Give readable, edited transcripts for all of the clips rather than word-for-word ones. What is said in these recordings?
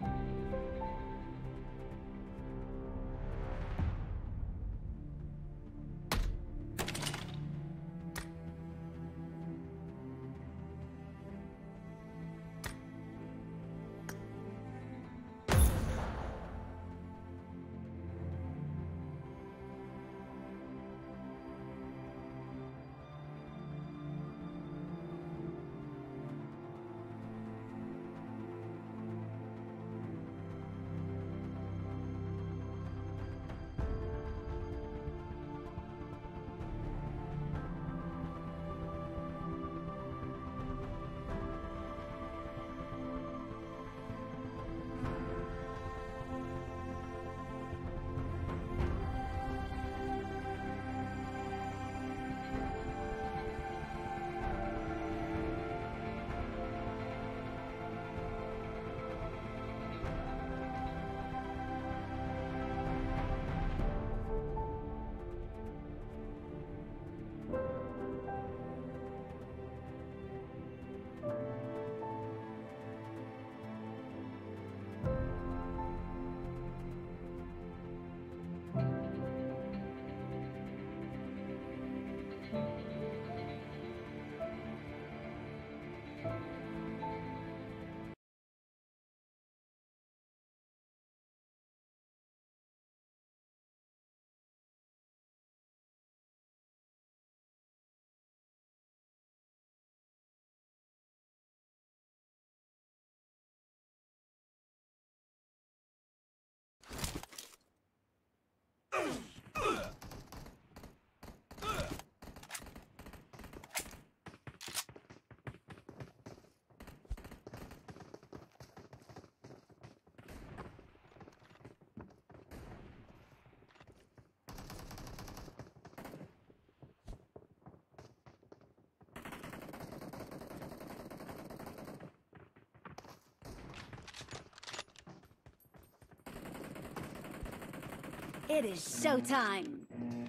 It is showtime!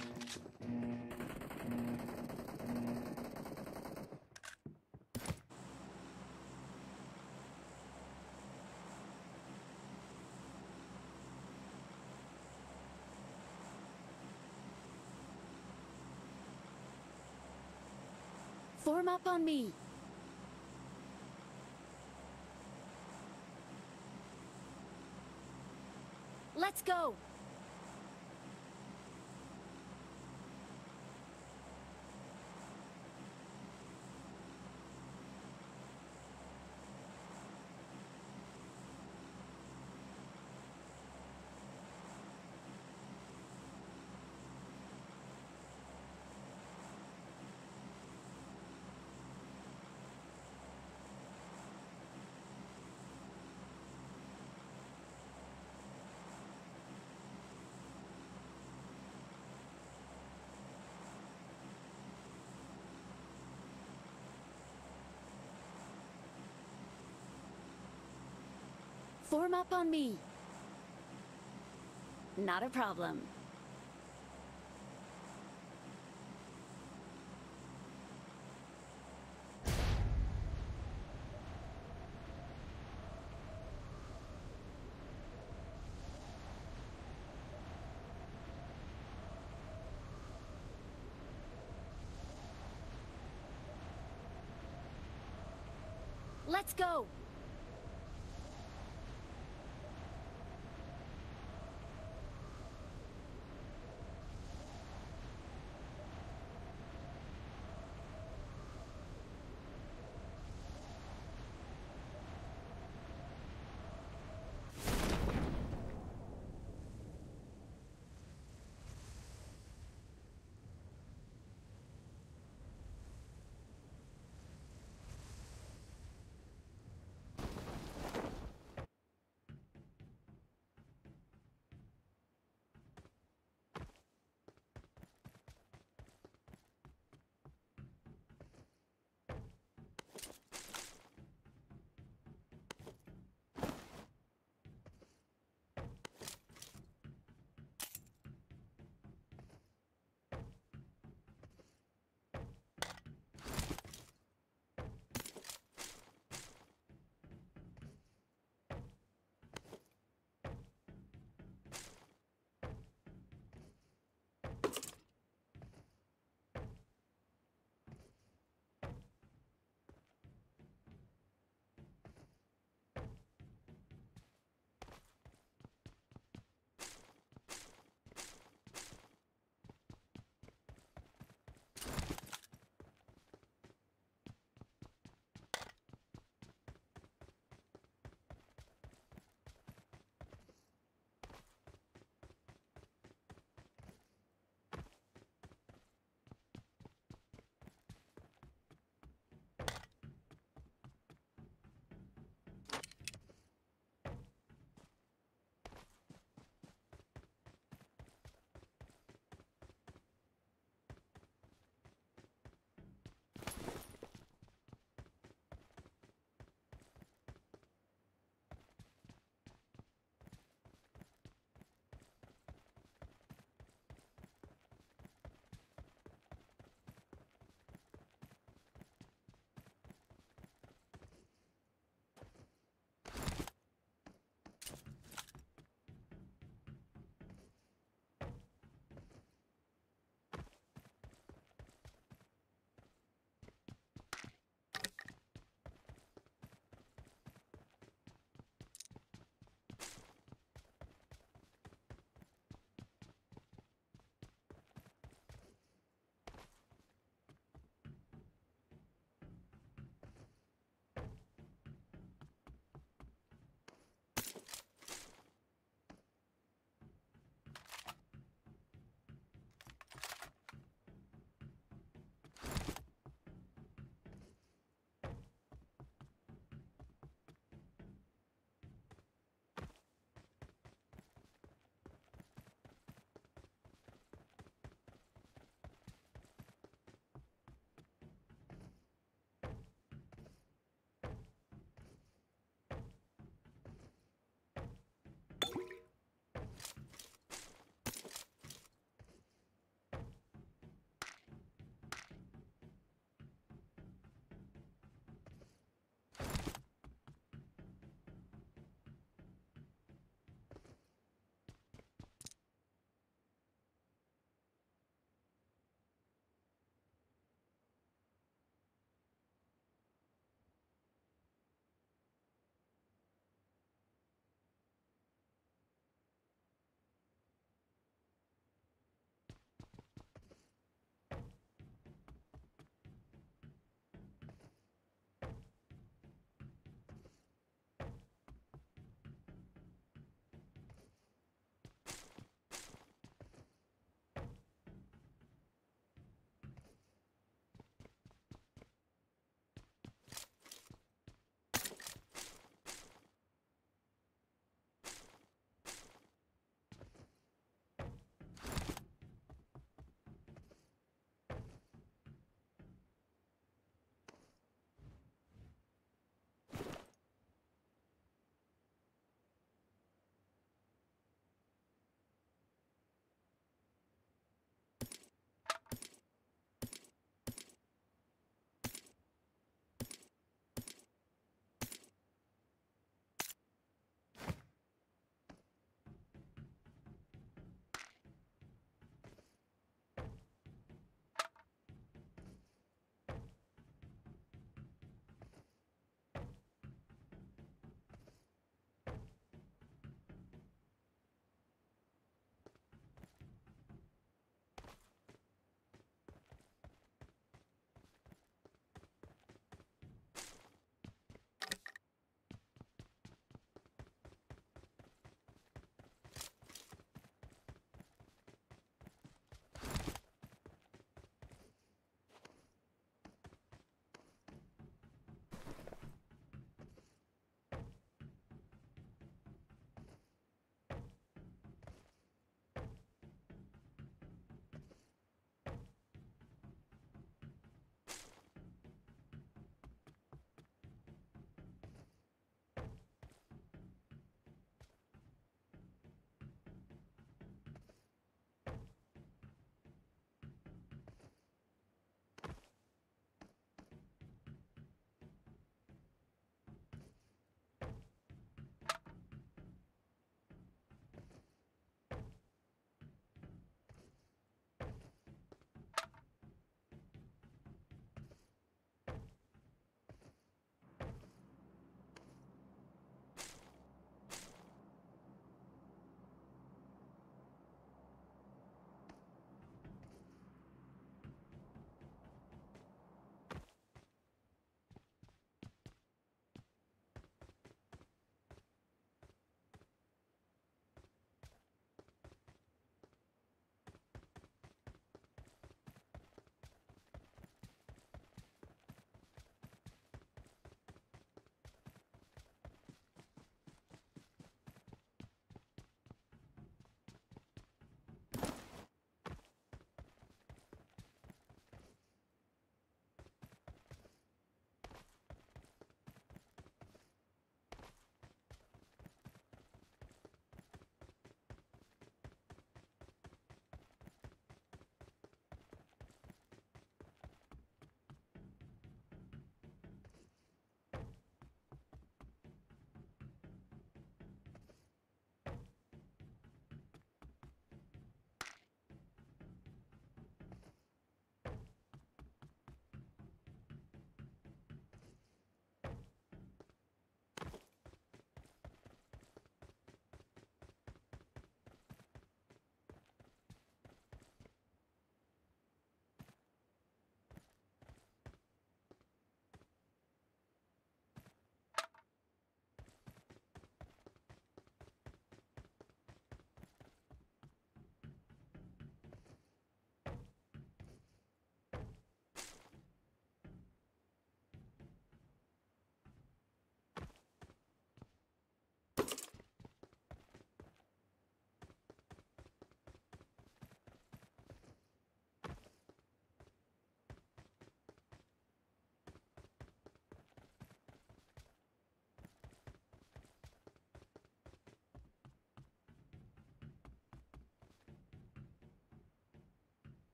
Form up on me! Let's go! Form up on me. Not a problem. Let's go!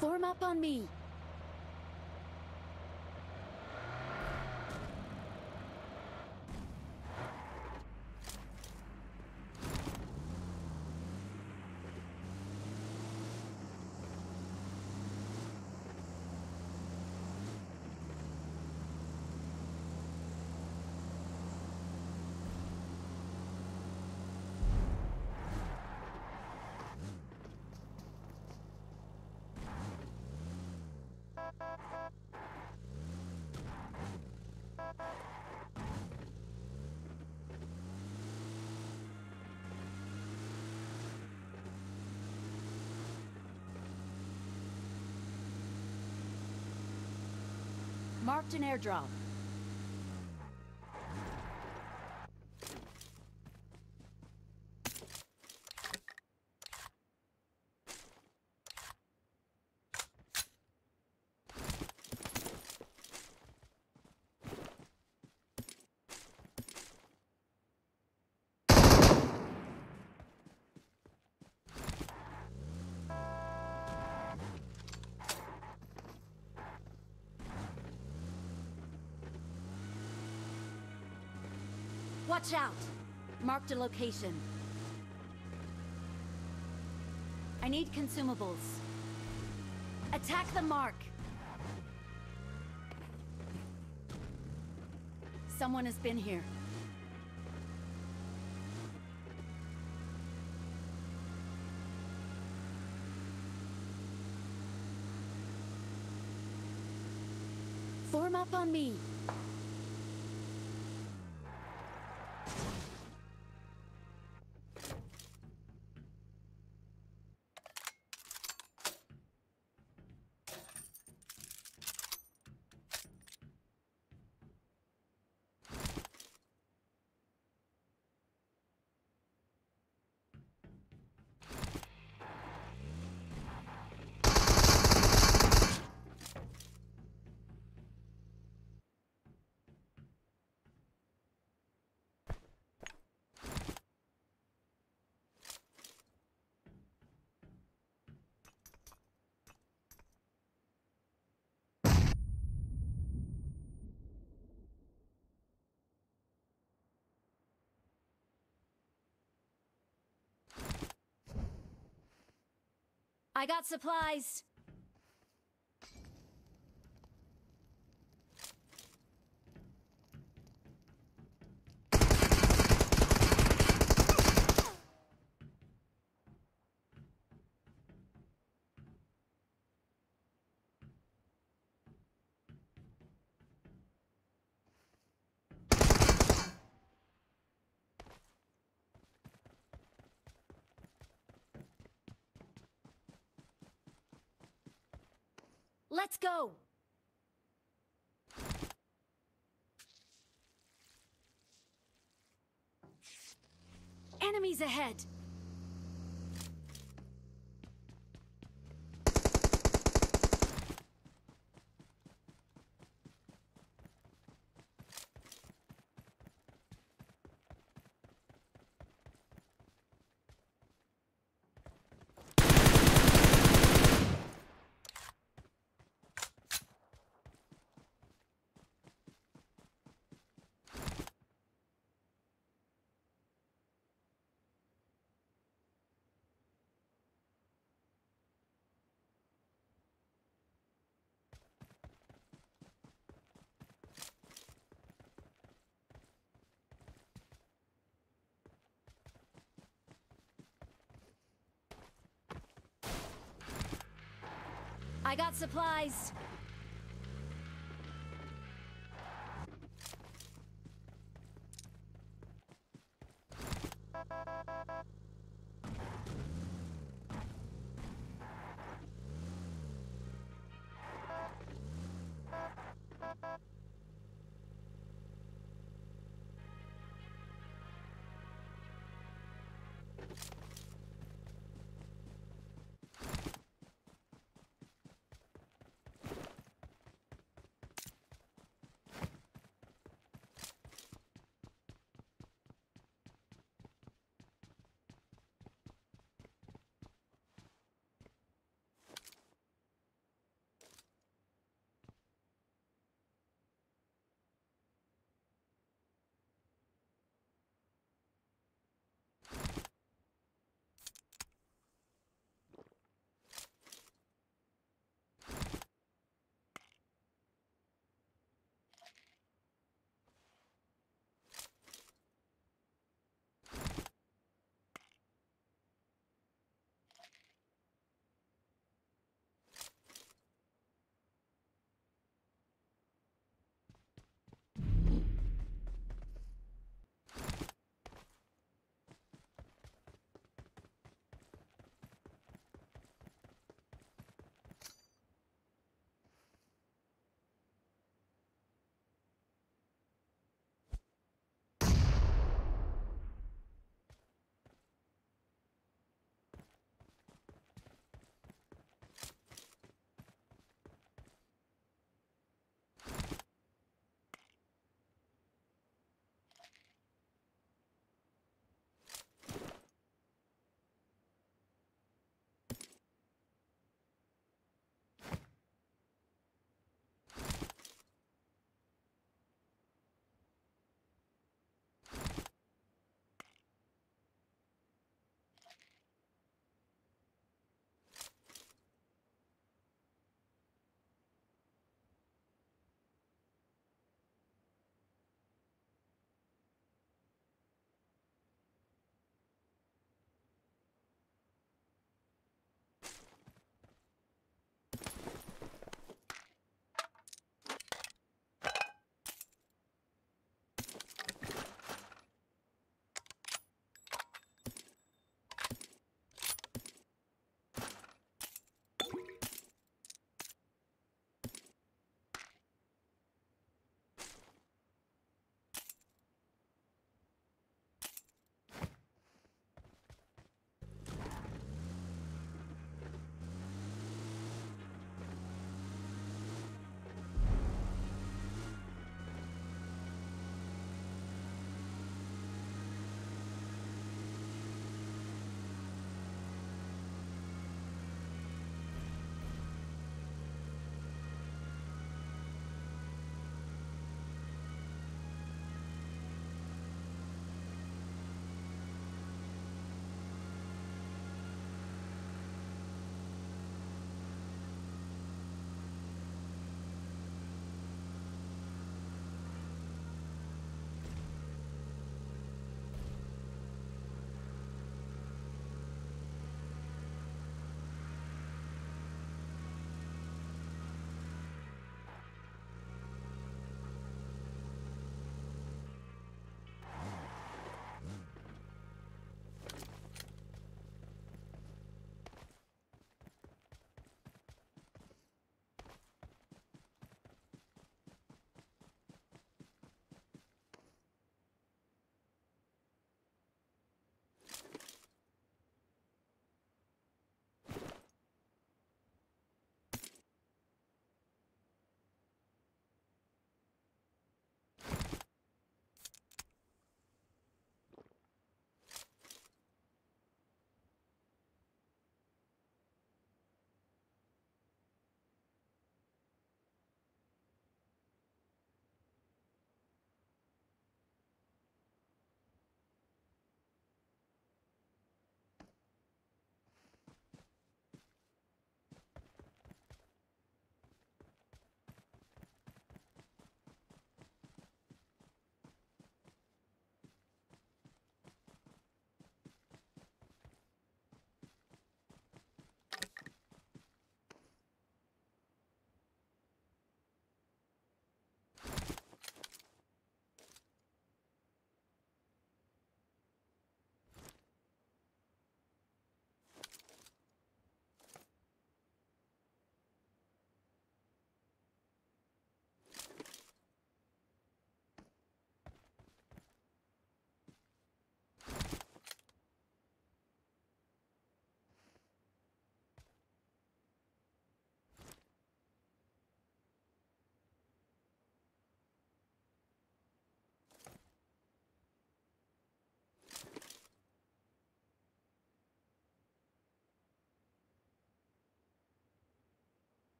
Form up on me. Marked an airdrop. Watch out! Marked a location. I need consumables. Attack the mark! Someone has been here. Form up on me. I got supplies. Let's go! Enemies ahead! I got supplies.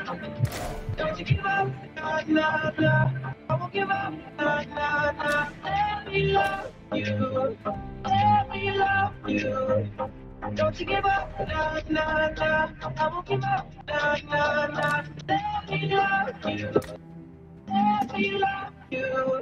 Don't you give up, nah, nah, nah. I won't give up, nah, nah, nah. Let me love you. Let me love you. Don't you give up, nah, nah, nah. I won't give up, nah, nah, nah. Let me love you. Let me love you.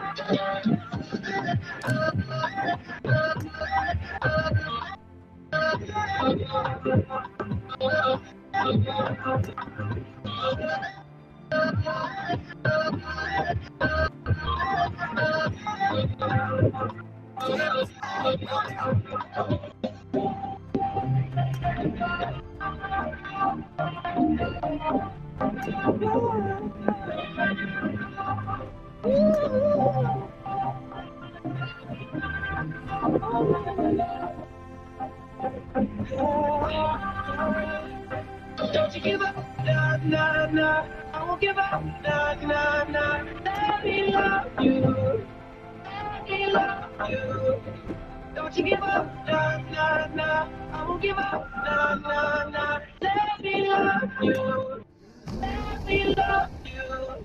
Don't you give up, nah, nah, nah. I won't give up, nah, nah, nah. Let me love you. Let me love you. Don't you give up, nah, nah, nah. I won't give up, nah, nah, nah. Let me love you. Let me love you.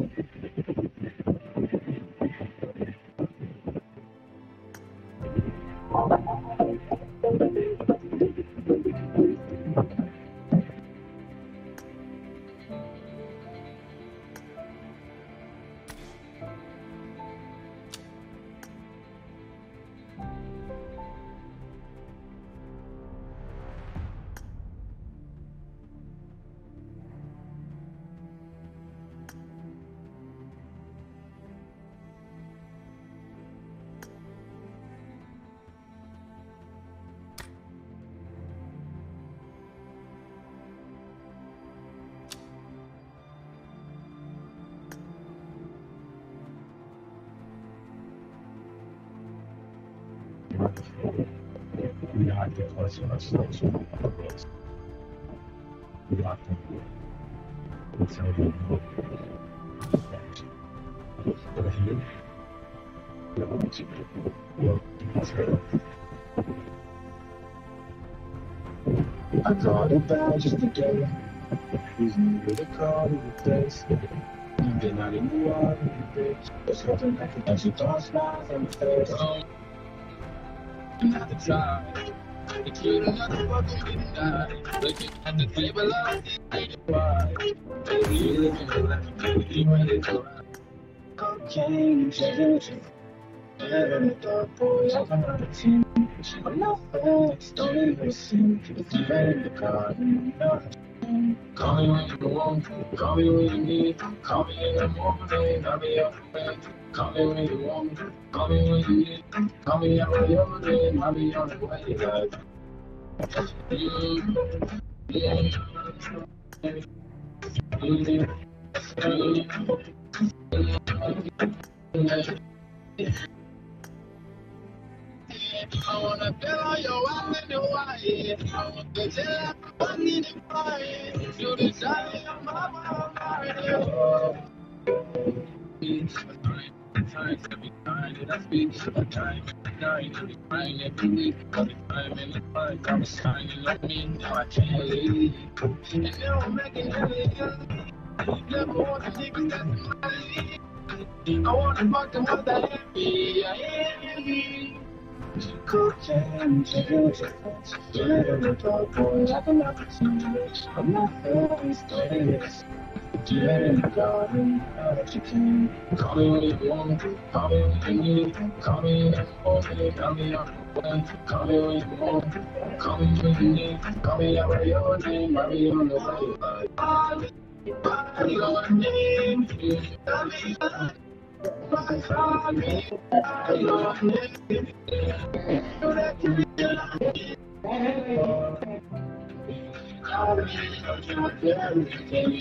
We are the person of social progress. We are the tell you but here, we want to work together. I got a bad just today. He's new with a car in the place. You've been out in the water, bitch. There's something that can get you don't smile from the face. Another try. The kid another fucking midnight. Looking at the table, I see why. Baby, you looking at like you when it's alright. Cocaine and children. Living with the boys, I'm on the team. I'm not fast, don't even listen. If you're in the car, you know. Call me when you want, call me when you need. Call me in the morning, I'll be your friend. Call me when you want, call me when you need. Call me out of your name, I'll be on the way. I wanna feel all your eyes in the white. I want to tell everybody to fight. You decide your mama, Times every time that I speak, a time every crying every week, every time in the fight, I was shining on me, now I can't leave. And now I'm making millions. Never want to niggas that's in my league. I wanna fuck them with that happy, I cocaine, children, living with the boys, I'm not the I'm not very serious. You're in the garden, now that you can. Call me when you want, call me when you need. Call me in the morning, call me on the way. Call me when you want, call me when you need. Call me out of your name, I'll be on the way. Call me by your name, tell me call me by your name. So that you realize. Call me by your name.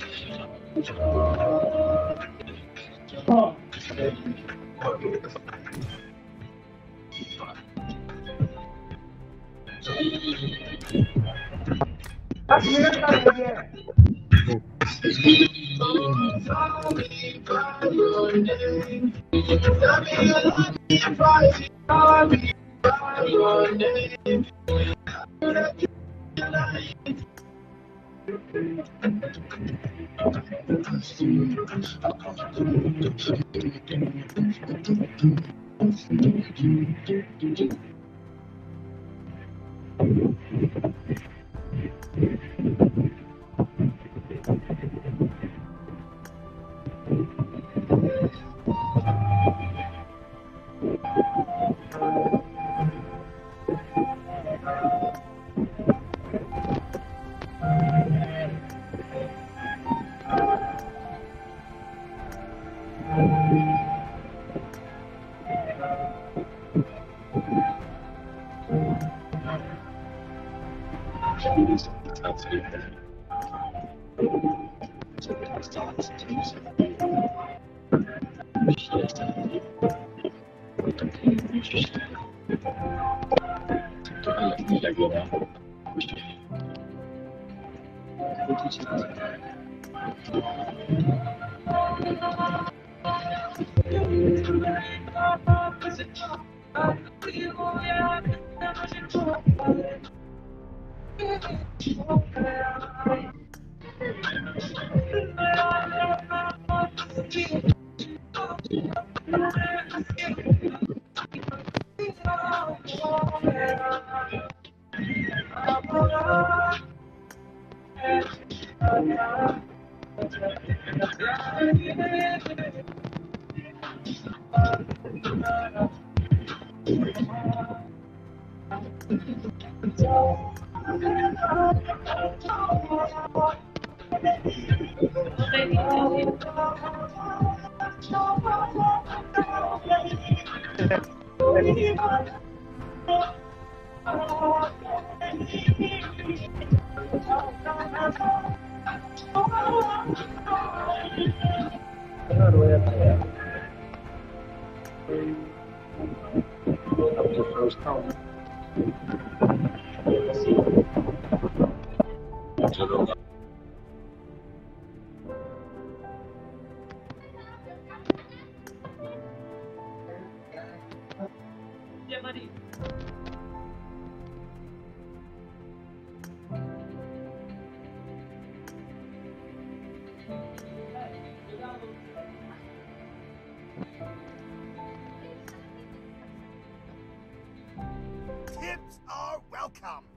Tips are welcome.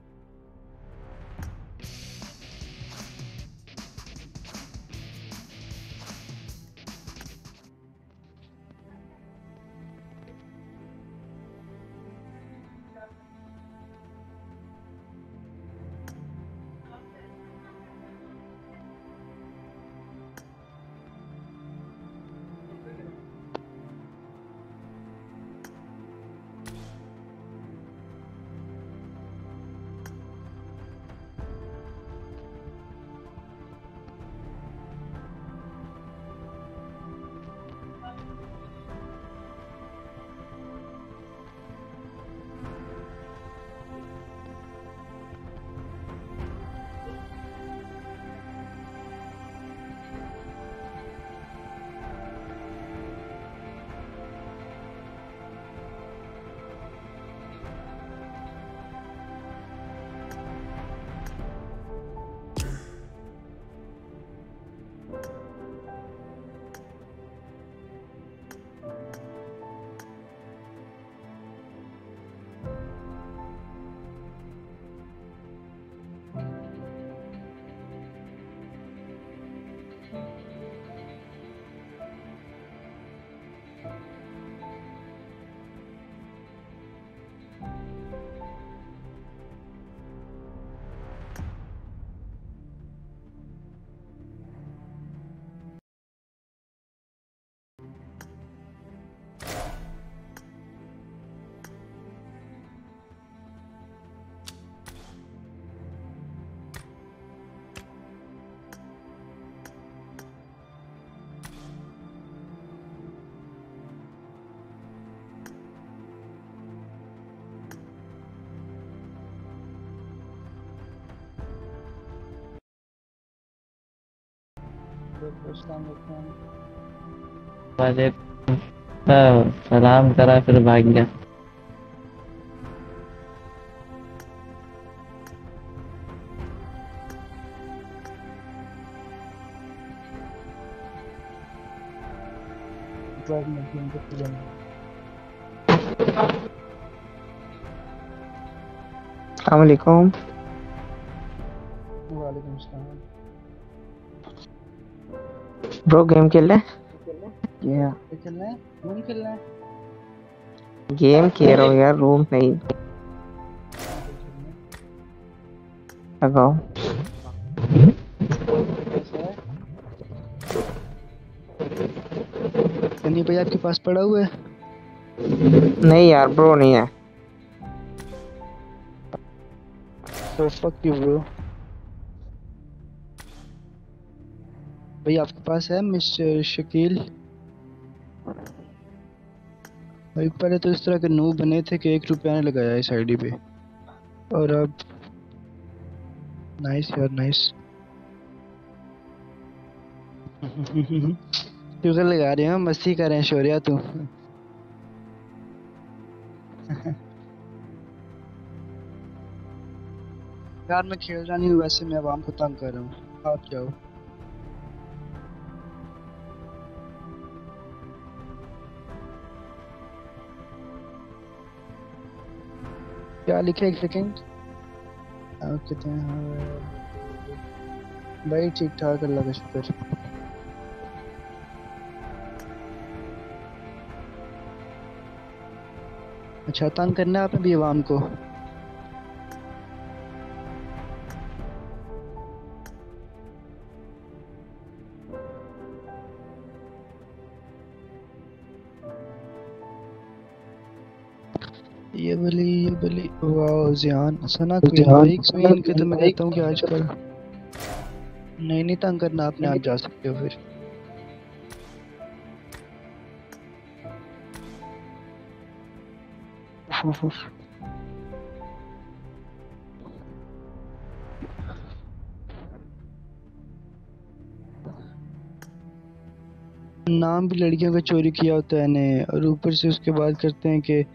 सलाम करा फिर भाग गया। Network में game के player. अस्सलाम वालेकुम। वालेकुम सलाम। ब्रो गेम खेल रहे? क्या खेलना है? रूम खेलना है? गेम खेल रहा हूँ यार, रूम नहीं लगाओ। सनी भाई आपके पास पड़ा हुआ है? नहीं यार ब्रो, नहीं है। तो फक यू ब्रो। भाई आपके पास है मिस्टर शकील? भाई पहले तो इस तरह के नूब बने थे कि 1 रुपया ने लगाया इस आईडी पे, और अब नाइस यार नाइस। शुगर लगा रहे हैं, मस्ती कर रहे हैं शौर्या तू। यार मैं खेल रहा नहीं हूँ वैसे, मैं आवाम को तंग कर रहा हूँ, आप जाओ। क्या लिखे? 1 सेकेंड। आप कहते हैं हाँ भाई ठीक ठाक, अल्लाह का शुक्र। अच्छा तंग करना है आपने भी आवाम को? ये बली वाह ज़ियान सना क्वीन के तो मैं कहता हूँ कि आजकल नहीं तंग करना आपने, आप जा सकते हो फिर। नाम भी लड़कियों का चोरी किया होता है ने, और ऊपर से उसके बाद करते हैं कि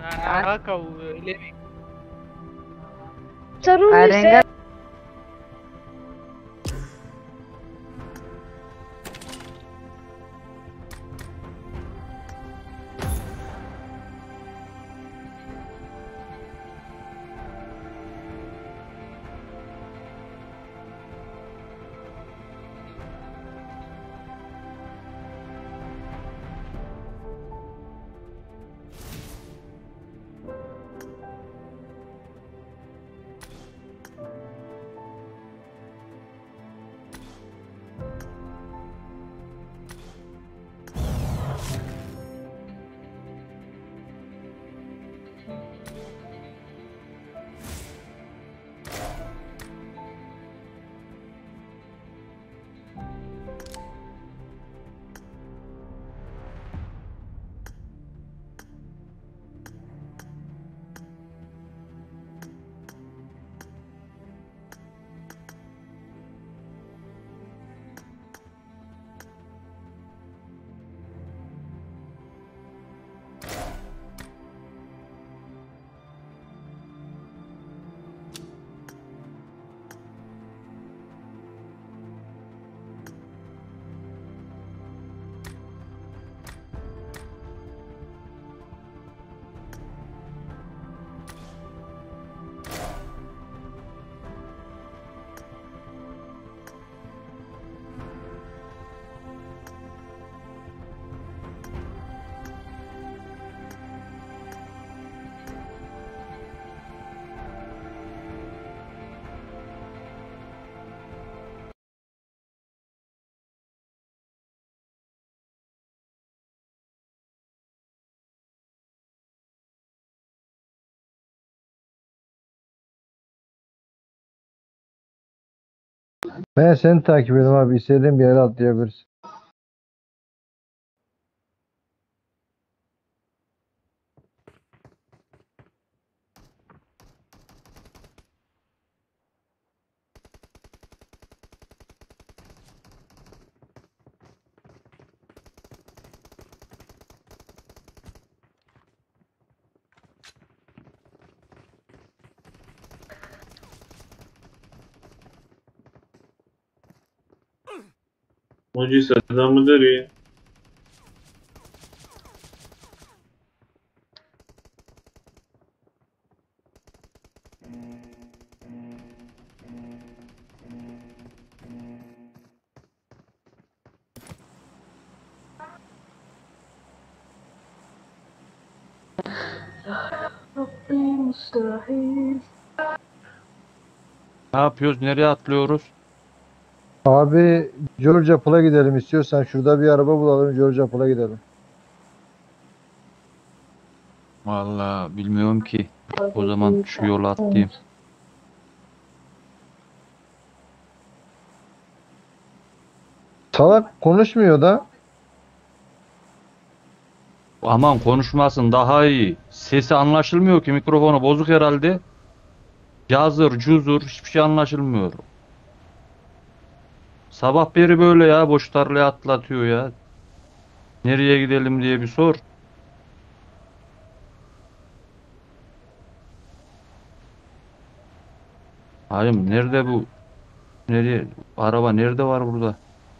öyle mi? Sarılırsa Ben seni takip ediyorum abi. İstediğin bir yere atlayabilirsin. मुझे सदा मदर है Ne yapıyoruz? Nereye atlıyoruz? Abi Georgia Pool'a gidelim istiyorsan. Şurada bir araba bulalım. Georgia Pool'a gidelim. Vallahi bilmiyorum ki. O zaman şu yola atlayayım. Salak konuşmuyor da. Aman konuşmasın daha iyi. Sesi anlaşılmıyor ki, mikrofonu bozuk herhalde. Cazır cuzur hiçbir şey anlaşılmıyor. Sabah beri böyle ya, boş tarlaya atlatıyor ya. Nereye gidelim diye bir sor. Hayır, nerede bu? Nereye? Araba nerede var burada?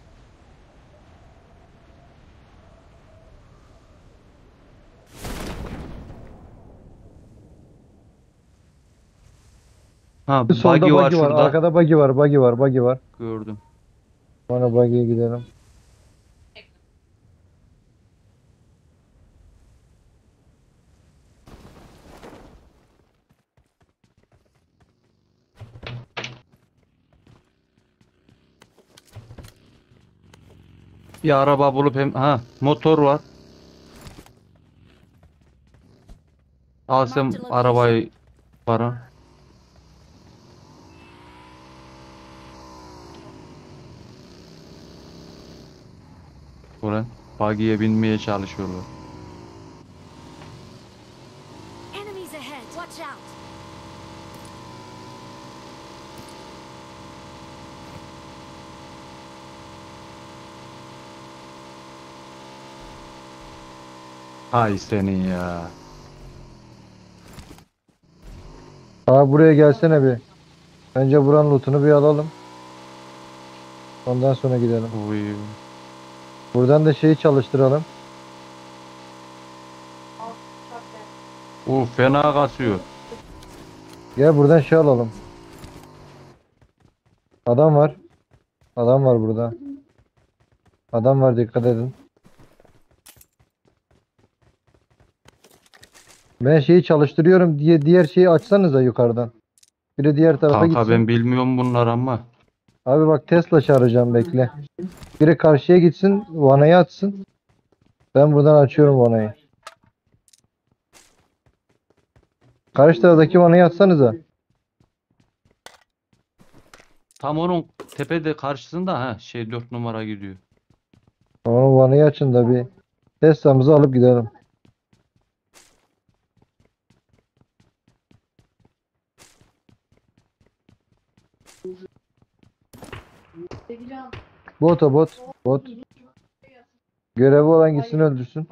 Ha, Solda buggy var buggy var. şurada. Arkada buggy var. Buggy var. Buggy var. Gördüm. Bana buggy'ye gidelim. Bir araba bulup motor var. Al sen arabayı bana. Ulan buggy'ye binmeye çalışıyorlar. Enemies ahead. Watch out. Ay senin ya. Abi buraya gelsene bir. Önce buranın lootunu bir alalım. Ondan sonra gidelim. Uy. Buradan da şeyi çalıştıralım. Fena kasıyor. Gel buradan şey alalım. Adam var. Adam var burada. Adam var, dikkat edin. Ben şeyi çalıştırıyorum diye diğer şeyi açsanıza yukarıdan. Biri diğer tarafa Kanka gitsin. ben bilmiyorum bunlar ama. Abi bak Tesla çağıracağım, bekle. Biri karşıya gitsin, vanayı atsın. Ben buradan açıyorum vanayı. Karşı taraftaki vanayı atsanıza. Tam onun tepede karşısında ha 4 numara gidiyor. Tamam, vanayı açın da bir Tesla'mızı alıp gidelim. Bot o bot. Bot. Görevi olan gitsin öldürsün.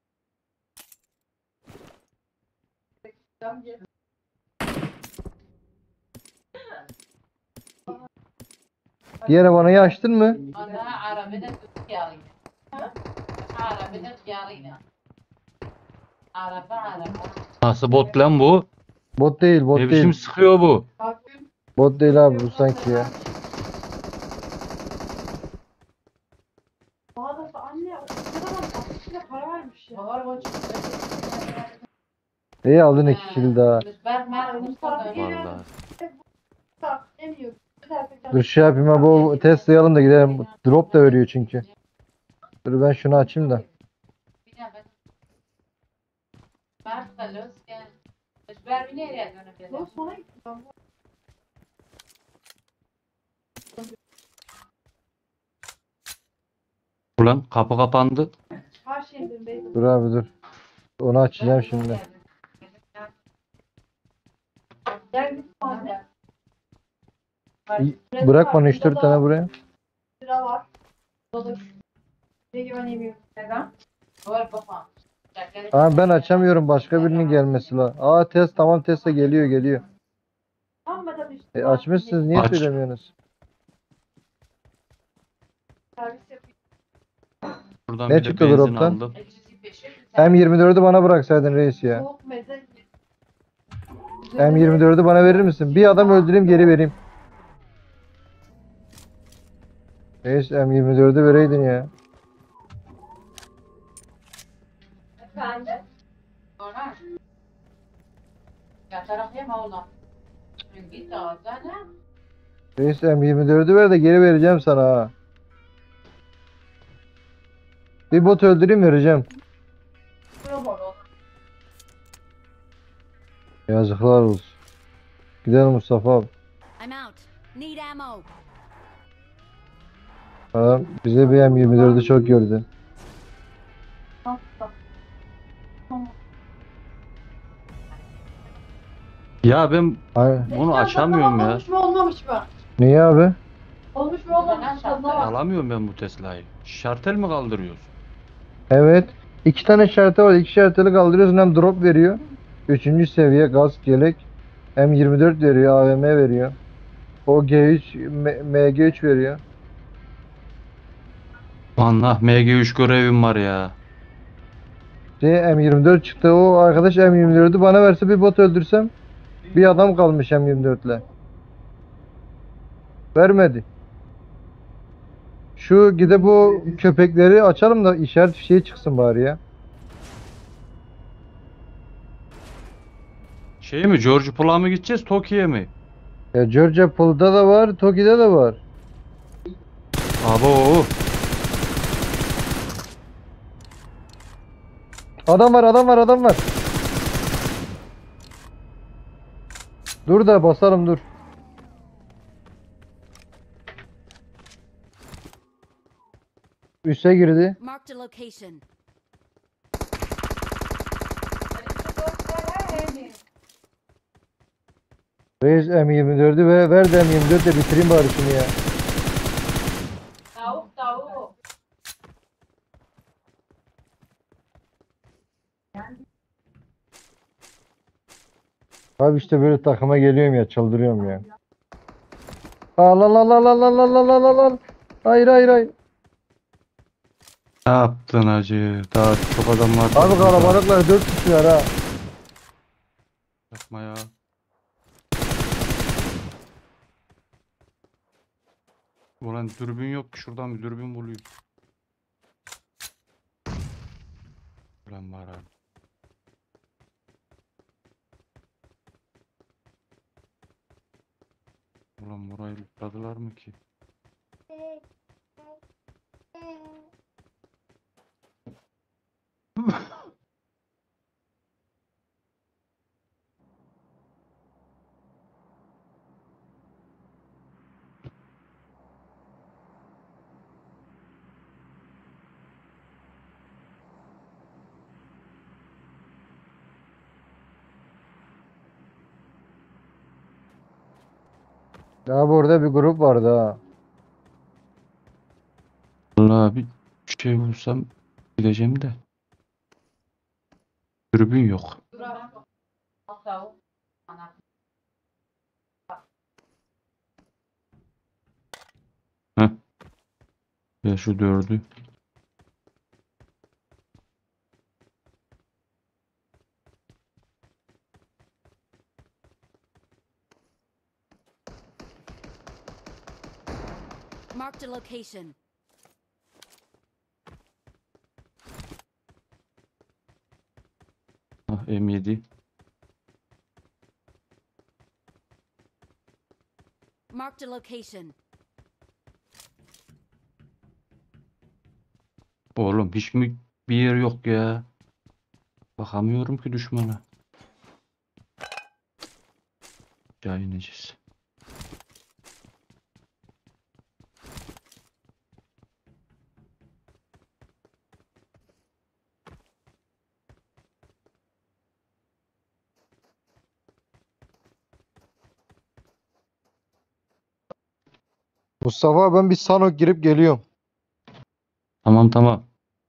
Diğer vanayı açtın mı? Nasıl bot lan bu? Bot değil, bot Ne biçim değil. sıkıyor bu? Bot değil abi bu sanki ya. İyi aldın 2 kill daha. Vallahi. Dur şey yapayım abi, o Tesla'yı alın da gidelim. Drop da veriyor çünkü. Dur ben şunu açayım da. Ulan kapı kapandı. Dur abi dur. Onu açacağım şimdi. Bırak bana 3-4 tane buraya. Aa, ben açamıyorum, başka birinin gelmesi lazım. Aa tamam, Tesla geliyor geliyor. Açmışsınız, niye Aç. söylemiyorsunuz? Buradan Ne bir de çıktı benzin drop'tan? aldım. M24'ü bana bıraksaydın reis ya. M24'ü bana verir misin? Bir adam öldüreyim, geri vereyim. Reis M24'ü vereydin ya. Reis M24'ü ver de geri vereceğim sana ha. Bir bot öldüreyim, vereceğim. Yazıklar olsun. Gidelim Mustafa abi. I'm out. Need ammo. Adam bize bir M24'ü çok gördü. Ya ben Ay, bunu açamıyorum ya. Olmuş mu olmamış mı? niye abi? Olmuş mu olmamış mı? Alamıyorum ben bu Tesla'yı. Şartel mi kaldırıyorsun? Evet. 2 tane şartı var. 2 şarteli kaldırıyorsun, hem drop veriyor. 3. seviye gaz yelek. M24 veriyor, AVM veriyor. O G3, MG3 veriyor. Allah MG3 görevim var ya. M24 çıktı. O arkadaş M24'ü bana verse bir bot öldürsem. Bir adam kalmış M24'le. Vermedi. Şu gide bu köpekleri açalım da işaret fişeği çıksın bari ya. Şey mi George Pool'a mı gideceğiz Tokyo'ya mı? Ya Georgia Pool'da da var, Toki'de de var. Abo. Adam var, adam var, adam var. Dur da basalım, dur. Üste girdi. Marked a location. Reis M24'ü ver de M24 de bitireyim bari şunu ya. Abi işte böyle takıma geliyorum ya, çıldırıyorum ya. Al al al al al al al al al al al. Hayır hayır hayır. Ne yaptın hacı? Daha çok adam var. Abi kalabalıklar 4 kişiler ha. Yapma ya. Ulan dürbün yok ki, şuradan bir dürbün bulayım. Ulan var abi. Ulan burayı lootladılar mı ki? Ya burada bir grup vardı ha. Vallahi bir şey bulsam gideceğim de. Dürbün yok. Heh. Ya şu dördü. Marked a location. Ah, M7. Marked a location. Oğlum hiç mi bir yer yok ya? Bakamıyorum ki düşmana. Aşağı ineceğiz. Mustafa, ben bir Sanok girip geliyorum. Tamam tamam.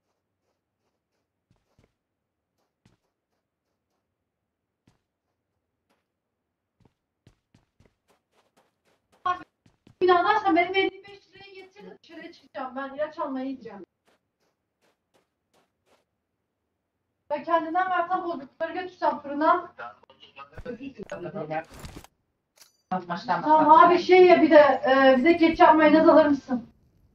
Binadaşsa benim 55 lirayı getir, dışarıya çıkacağım. Ben ilaç almaya gideceğim. Ben kendinden versem bozukları götürsem fırına. Tamam abi, şey ya, bir de bize ketçap mayonez alır mısın?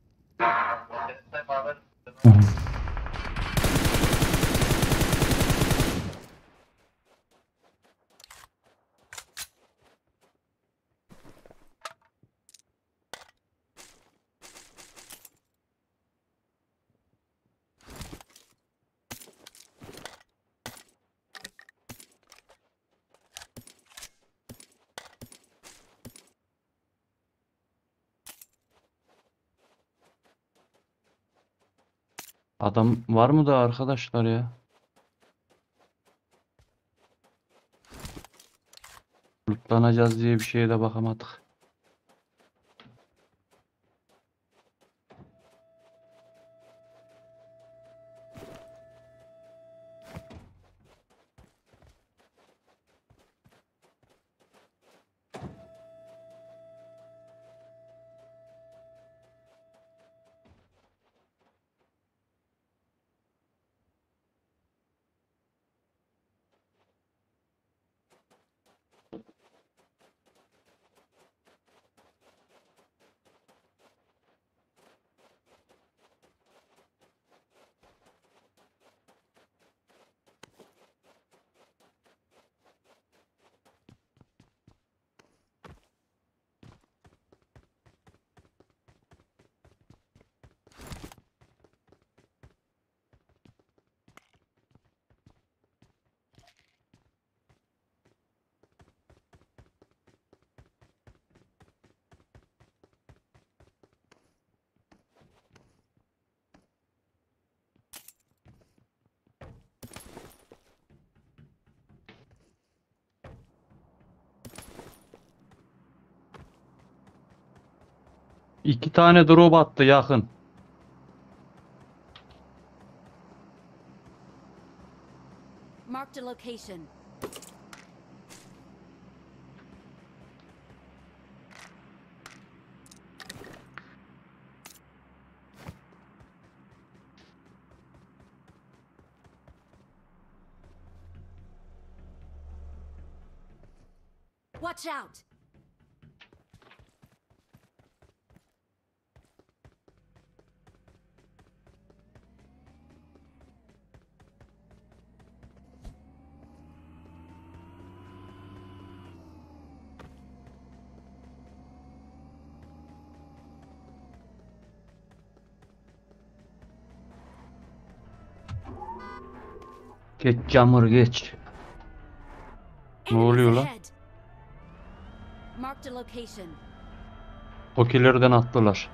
Adam var mı da arkadaşlar ya? Lootlanacağız diye bir şeye de bakamadık. İki tane drop attı yakın. Marked a location. Watch out! Geç camır geç. Ne Enemies oluyor lan? ahead. Marked a location. Tokilerden attılar.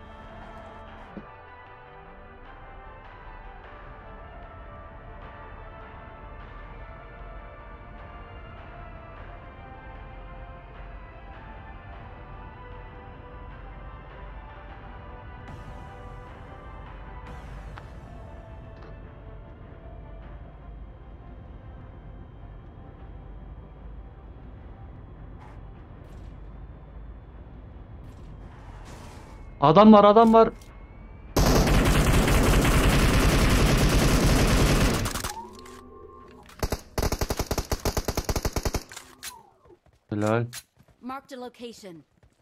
Adam var, adam var. Helal. Marked a location.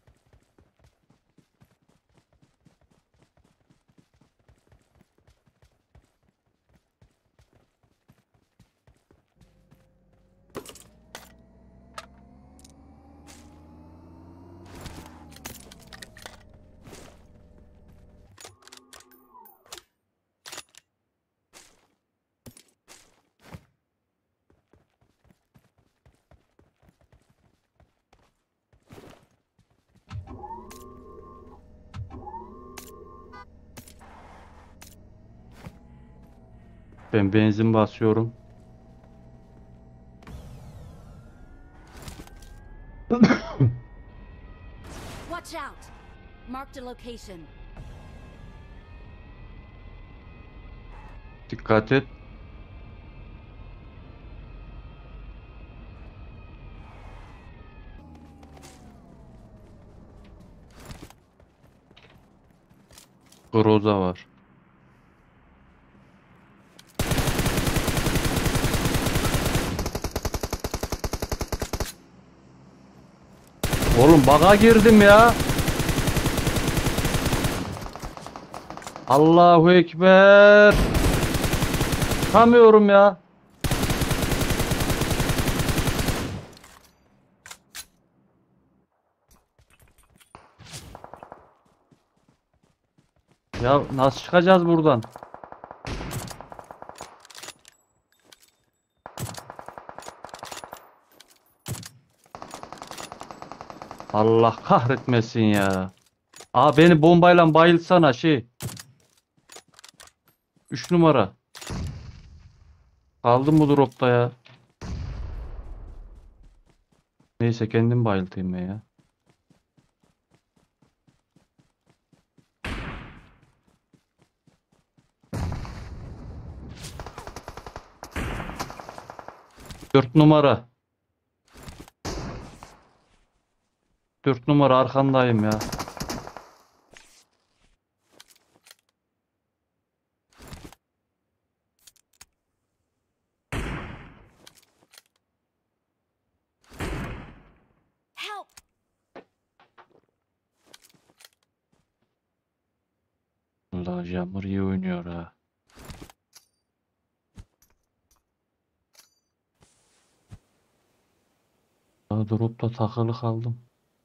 Ben benzin basıyorum. Watch out! Marked a location. Dikkat et. Groza var. Oğlum bug'a girdim ya. Allahu Ekber. Çıkamıyorum ya. Ya nasıl çıkacağız buradan? Allah kahretmesin ya. Aa beni bombayla bayılsana şey. 3 numara. Kaldım bu dropta ya. Neyse kendim bayıltayım ben ya. Dört numara. 4 numara arkandayım ya. Help! Allah Jamur iyi oynuyor ha. Daha dropta takılı kaldım.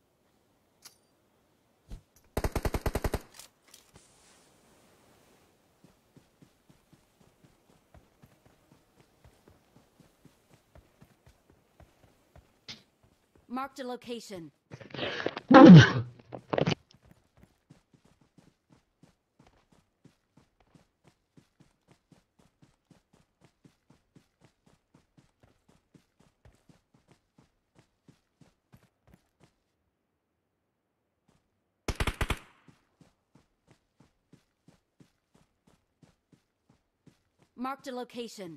Marked a location. Marked a location.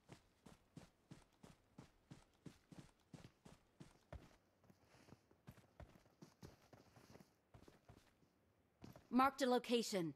Marked a location.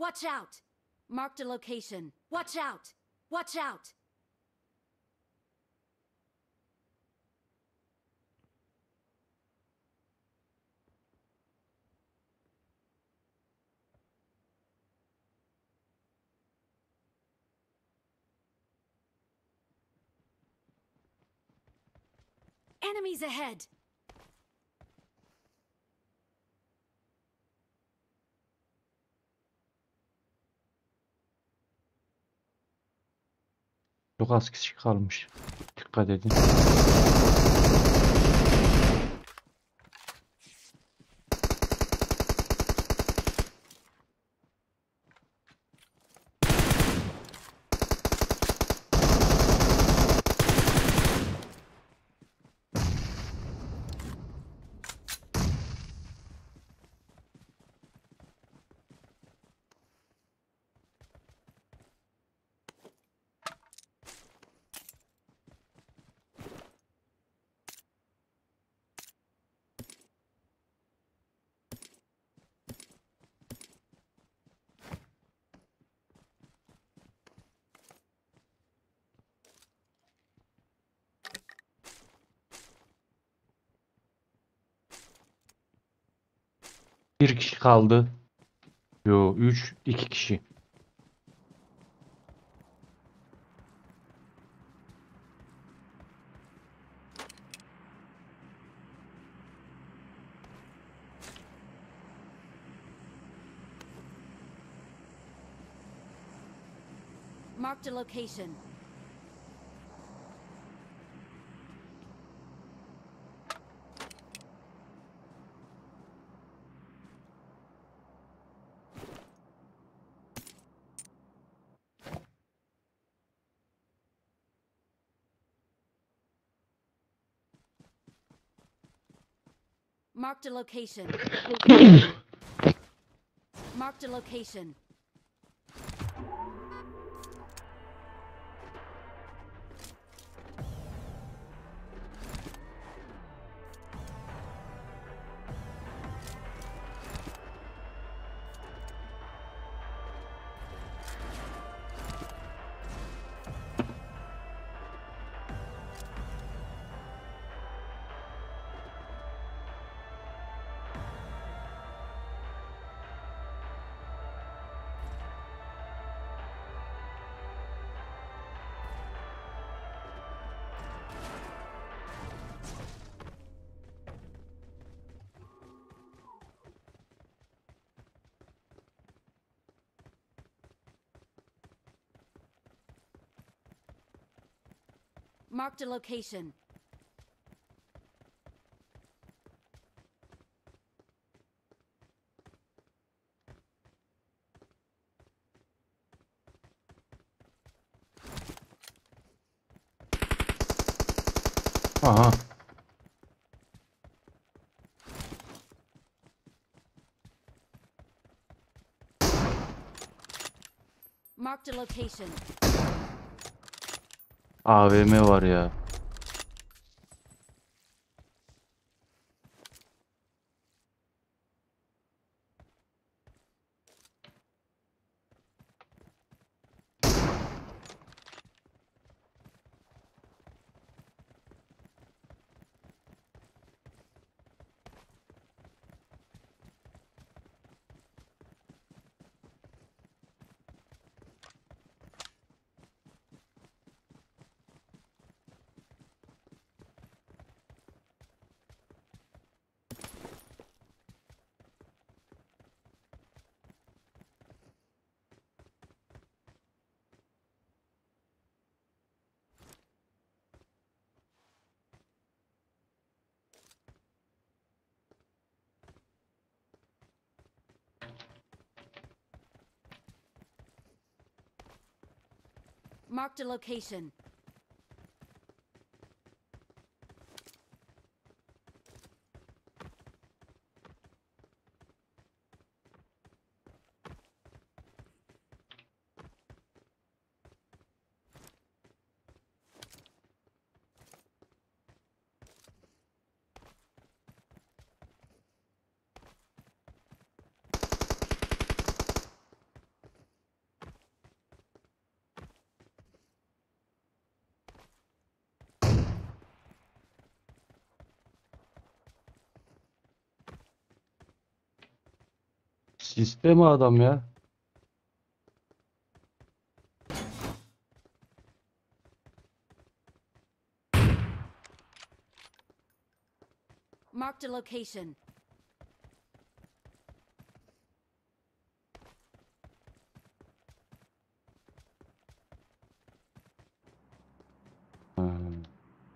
Watch out! Marked a location. Watch out! Watch out! Enemies ahead! Çok az kişi kalmış. Dikkat edin. Bir kişi kaldı. Yo, 3, 2 kişi. Marked a location. Marked a location. Marked a location. Marked a location. Aha. Marked a location. AVM var ya. Marked a location. Sistemi adam ya. Marked a location. Hmm.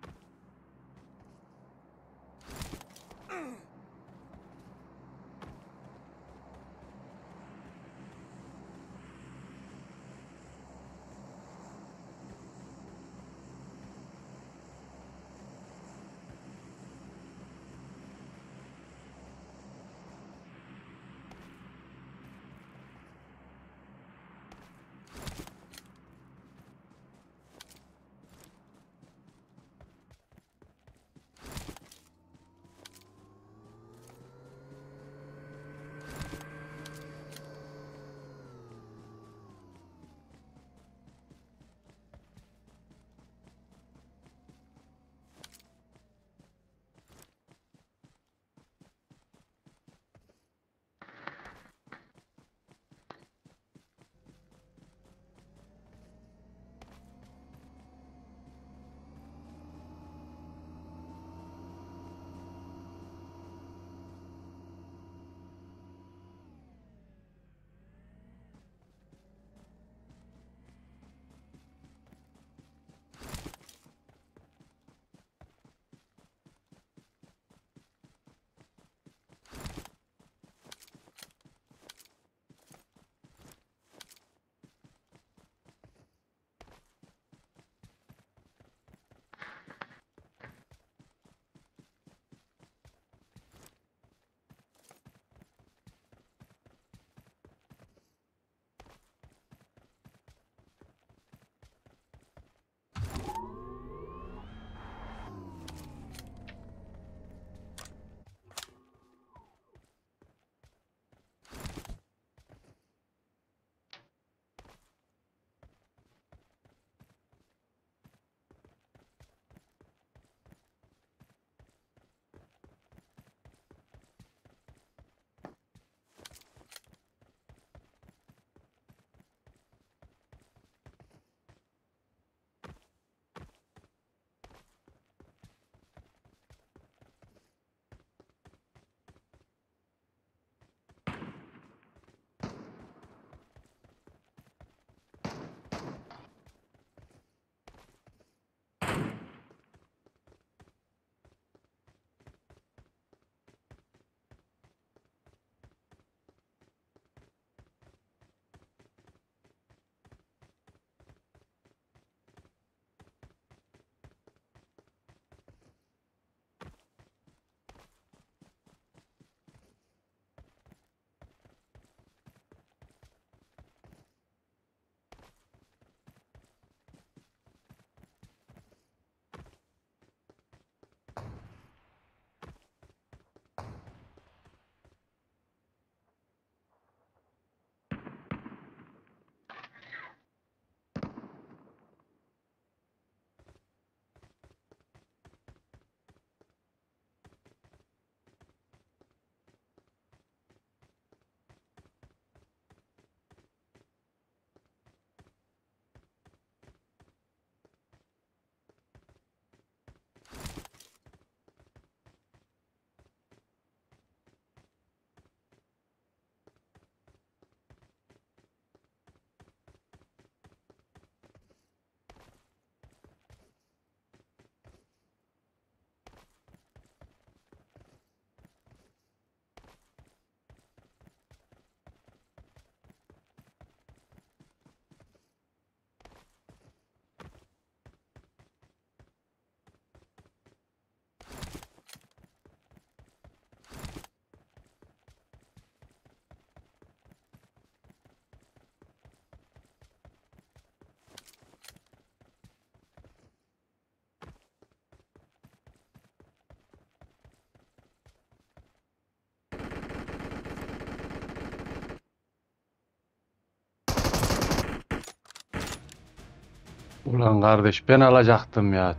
Ulan kardeş ben alacaktım ya.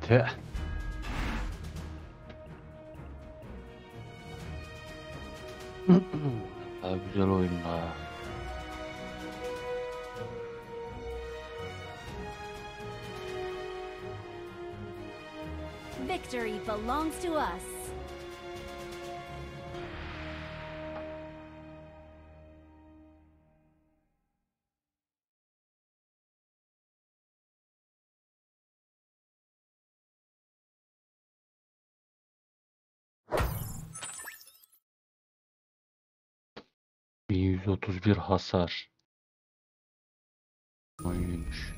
Daha güzel oyun la. Victory belongs to us. ...131 hasar. Oyunmuş.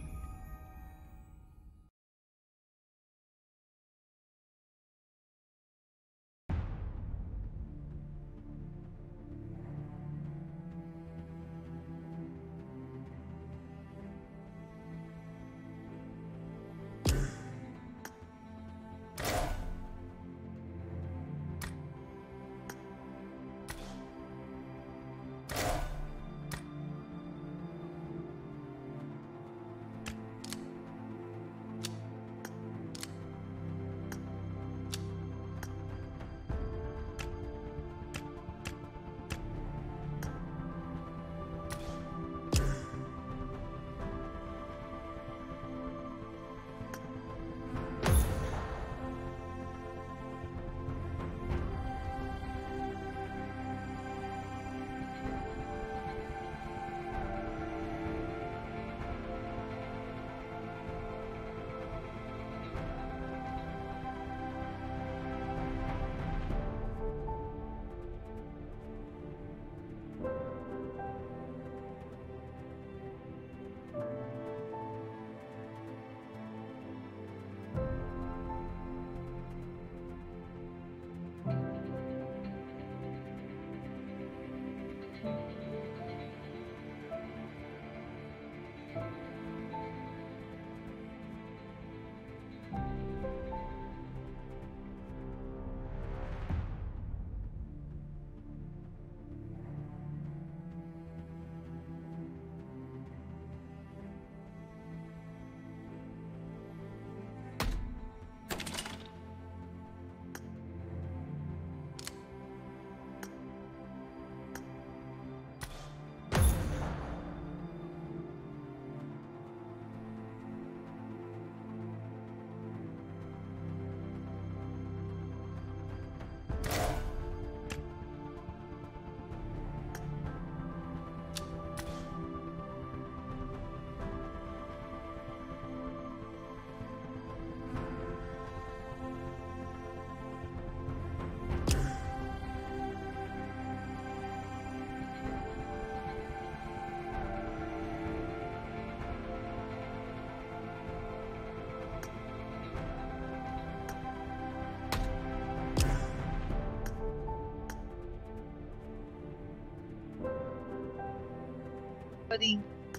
Buddy.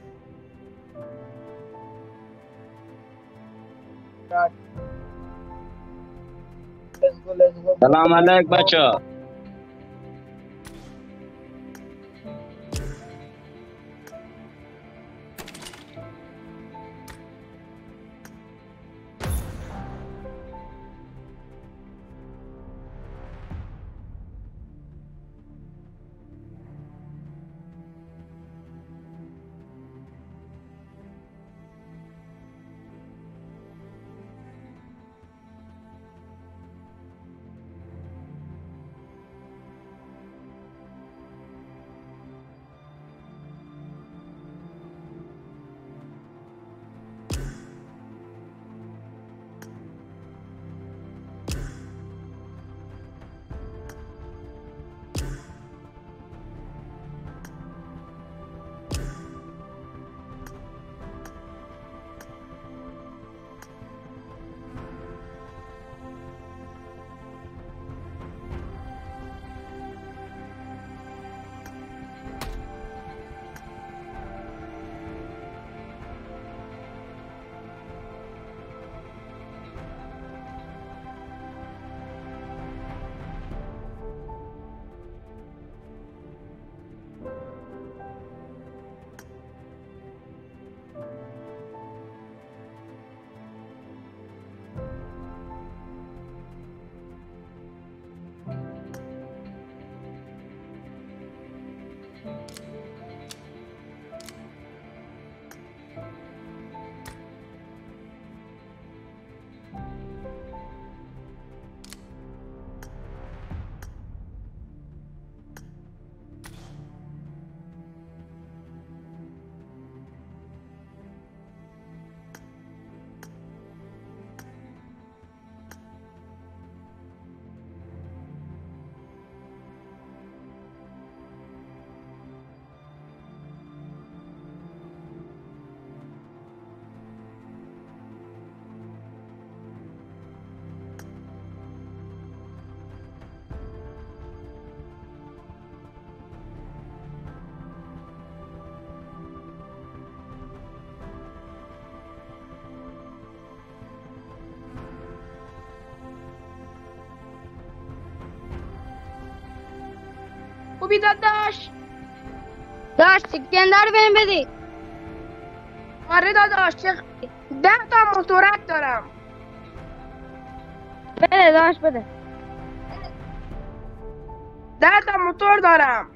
Let's go. Salam alaikum bacha. خوبی داداش؟ داشت سکندر بهم بده. آره داداش 10 تا موتورک دارم. بده داشت بده. 10 تا موتور دارم.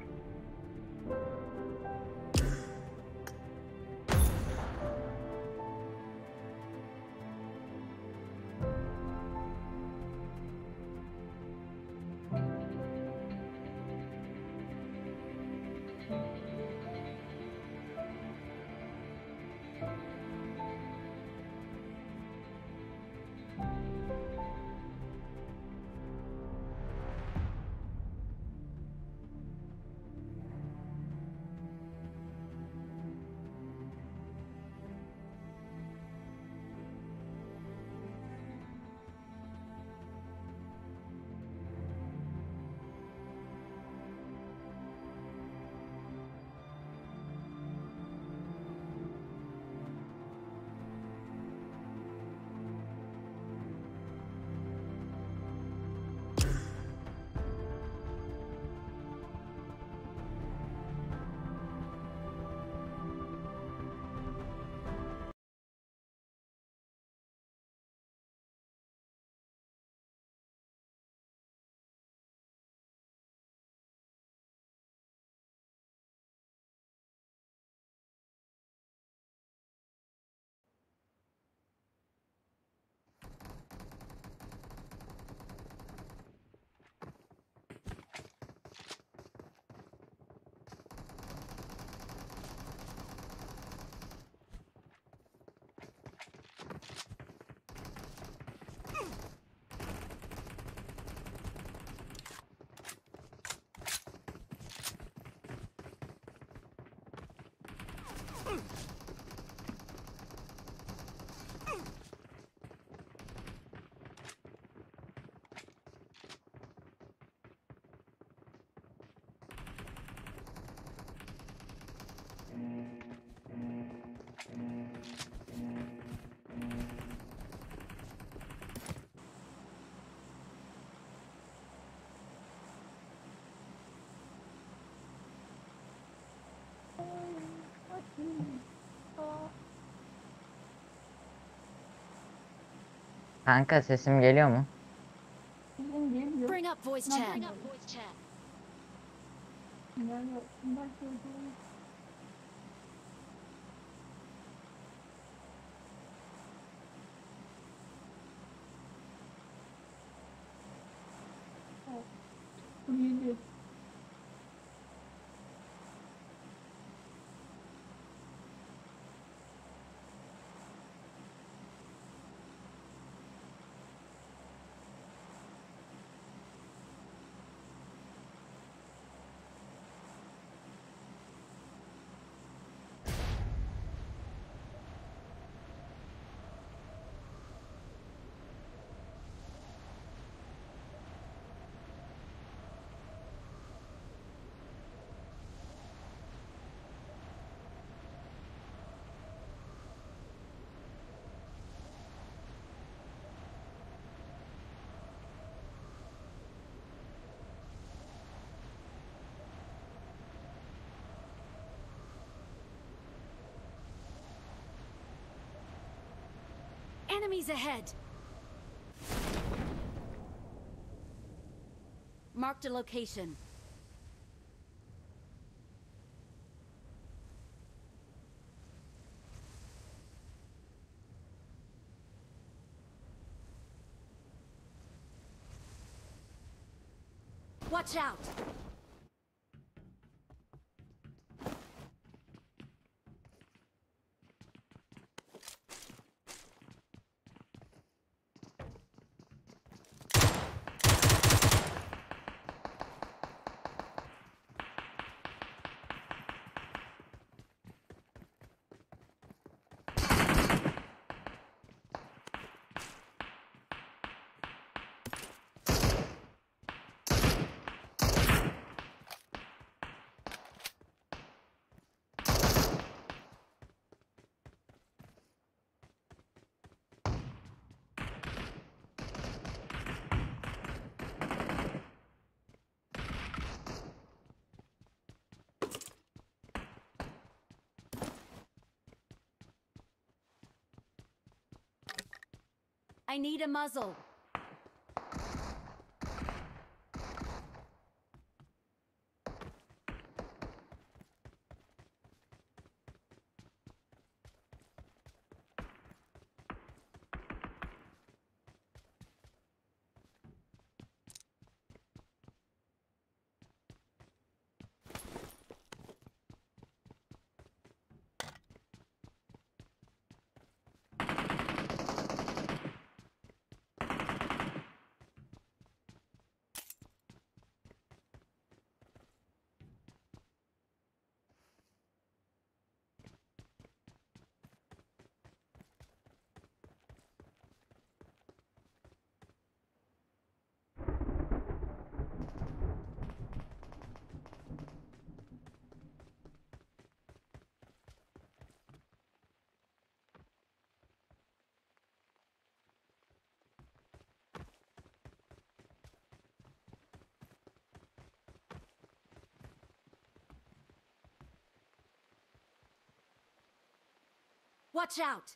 Kanka sesim geliyor mu? Bring up voice chat. Enemies ahead. Marked a location. Watch out. I need a muzzle. Watch out!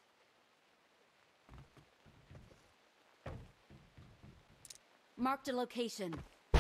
Marked a location.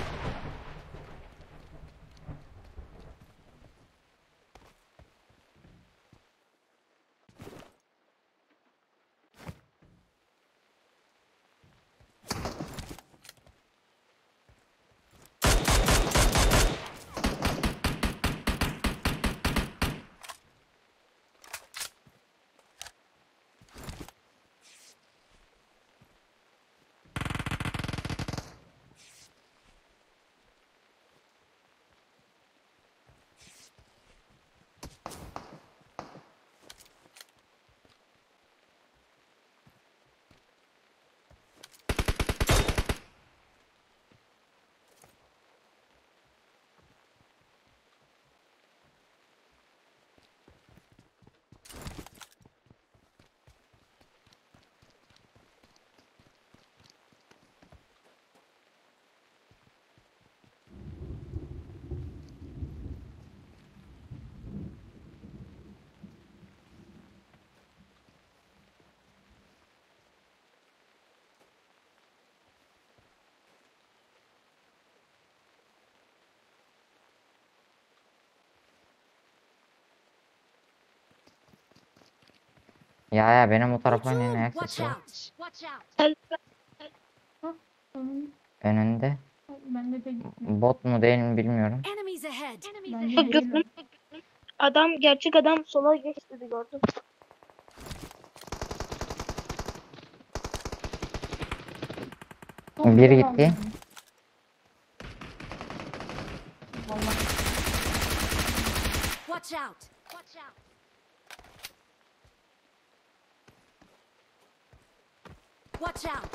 Ya benim o tarafa Hey, ne Drew, ayak watch sesi var? out! Watch out! Önünde. Ben de gitmiyorum. Bot mu değil mi bilmiyorum. Enemies ahead! Bence değil. Adam gerçek adam sola geçti gördüm. Biri gitti. Watch out! Watch out! Watch out!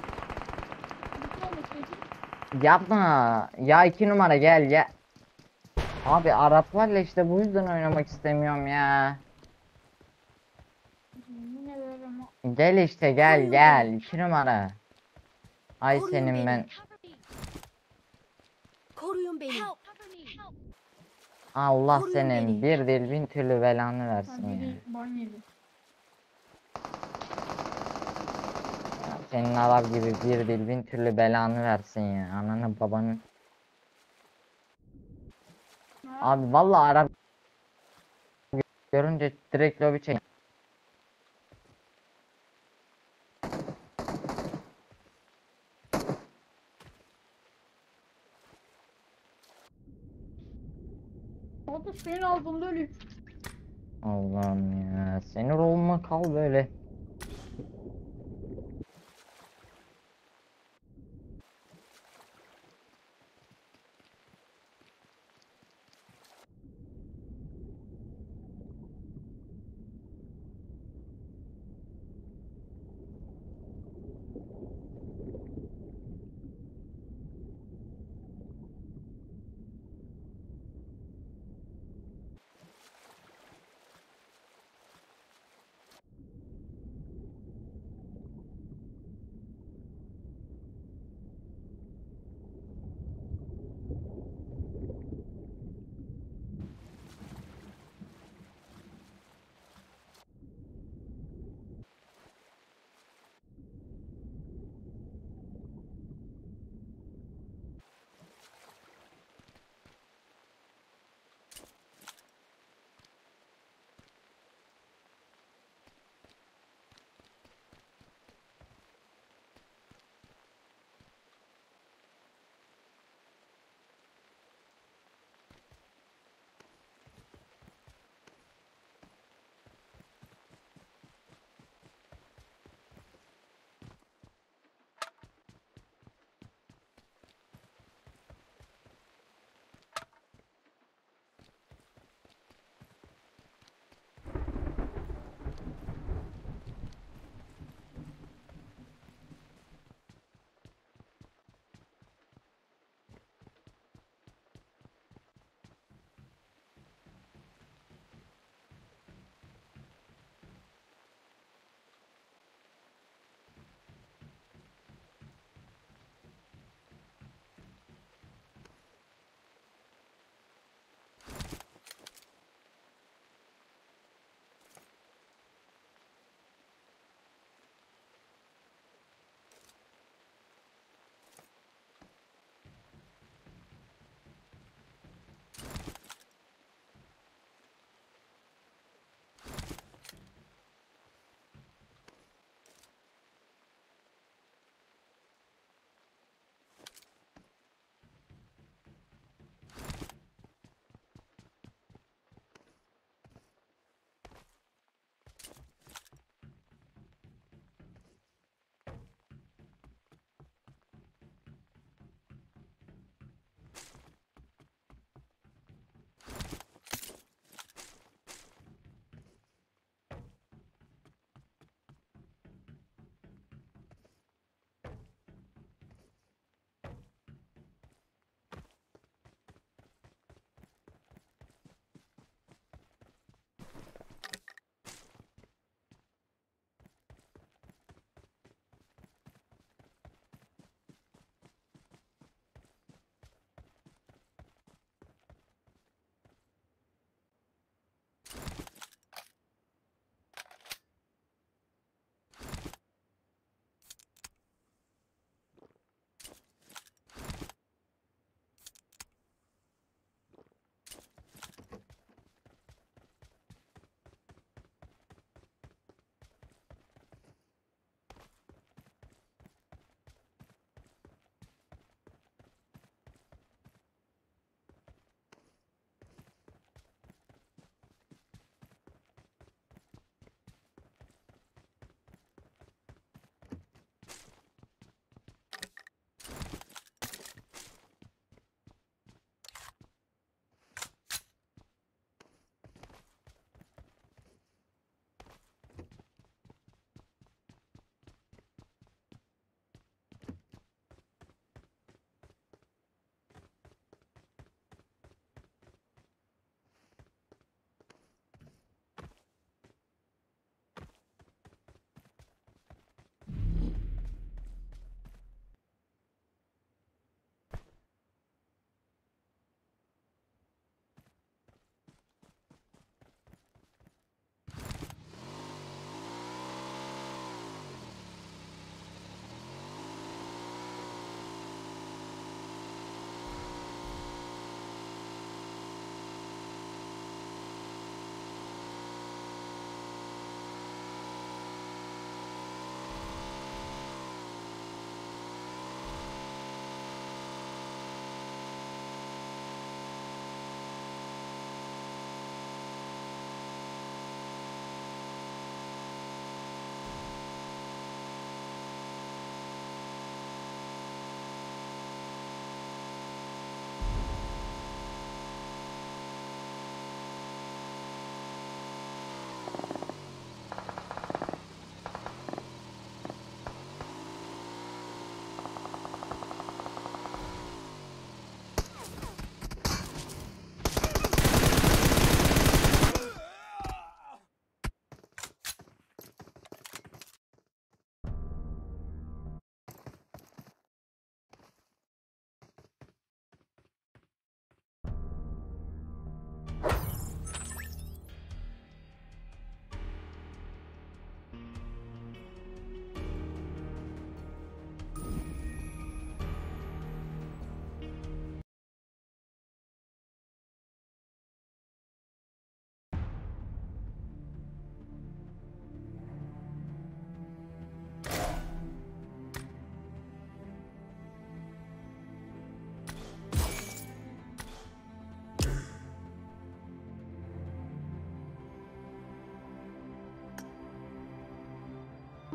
Yapma. Ya 2 numara gel ya. Abi Araplarla işte bu yüzden oynamak istemiyorum ya. Yine böyle Gel işte gel 2 numara. Ay Koruyun senin beni. ben. Koruyun beni. Allah Koruyun senin beni. bir değil bin türlü belanı versin ya. biri ban yedi. Senin Arap gibi bir değil bin türlü belanı versin ya. Ananın babanın. Abi vallahi Arap görünce direkt lobi çek. Oldu senin albumda ölü. Allah'ım ya. Sinir olma kal böyle.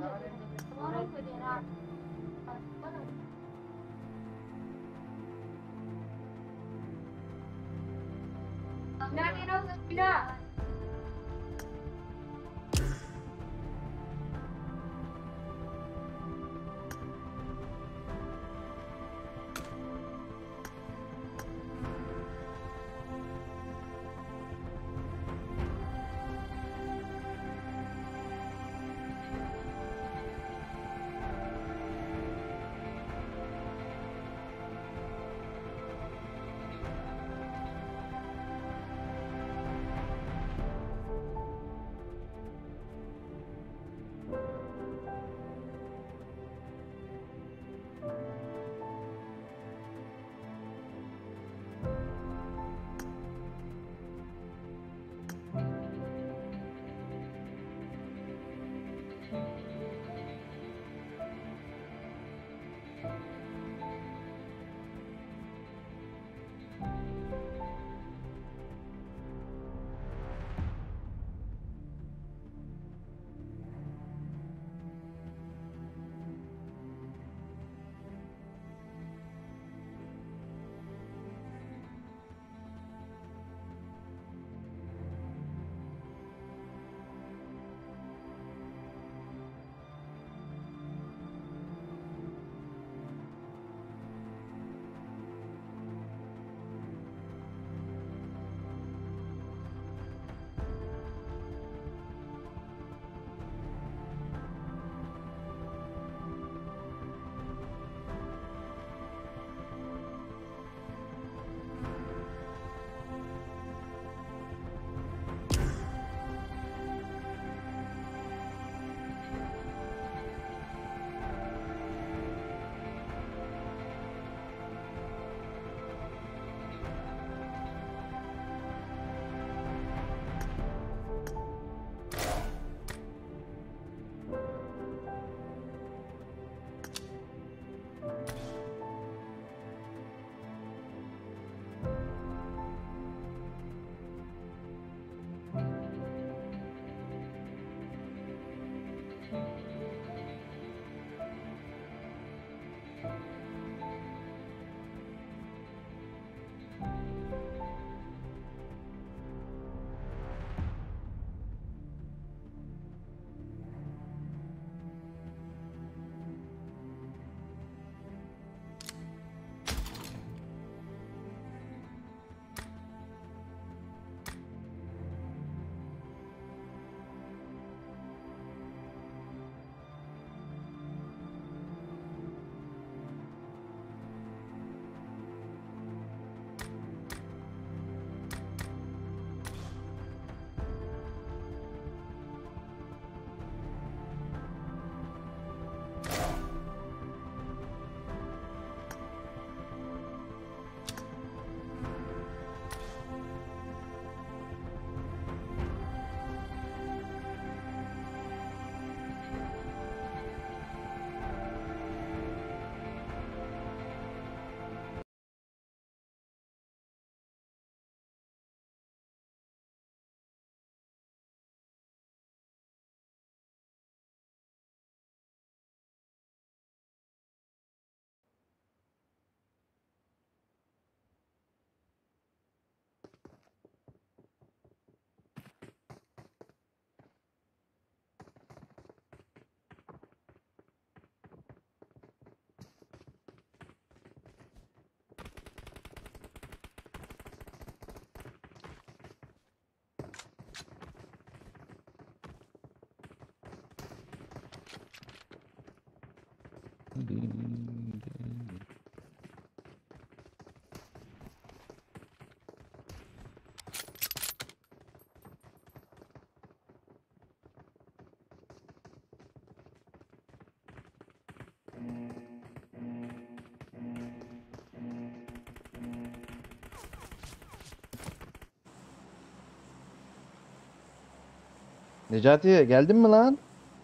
Necati geldin mi lan?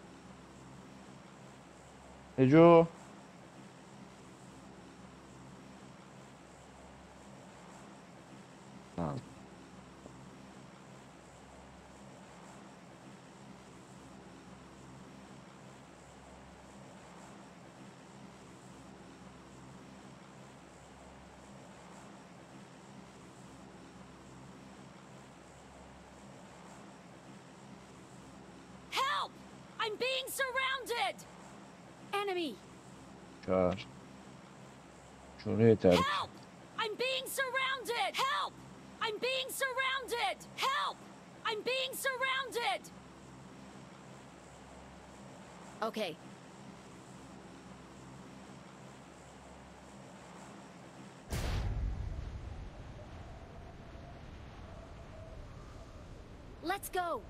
Neco. Lan. I'm being surrounded. Enemy. Çağır. Şunu yeter. Help! I'm being surrounded. Help! I'm being surrounded. Help! I'm being surrounded. Okay. Let's go.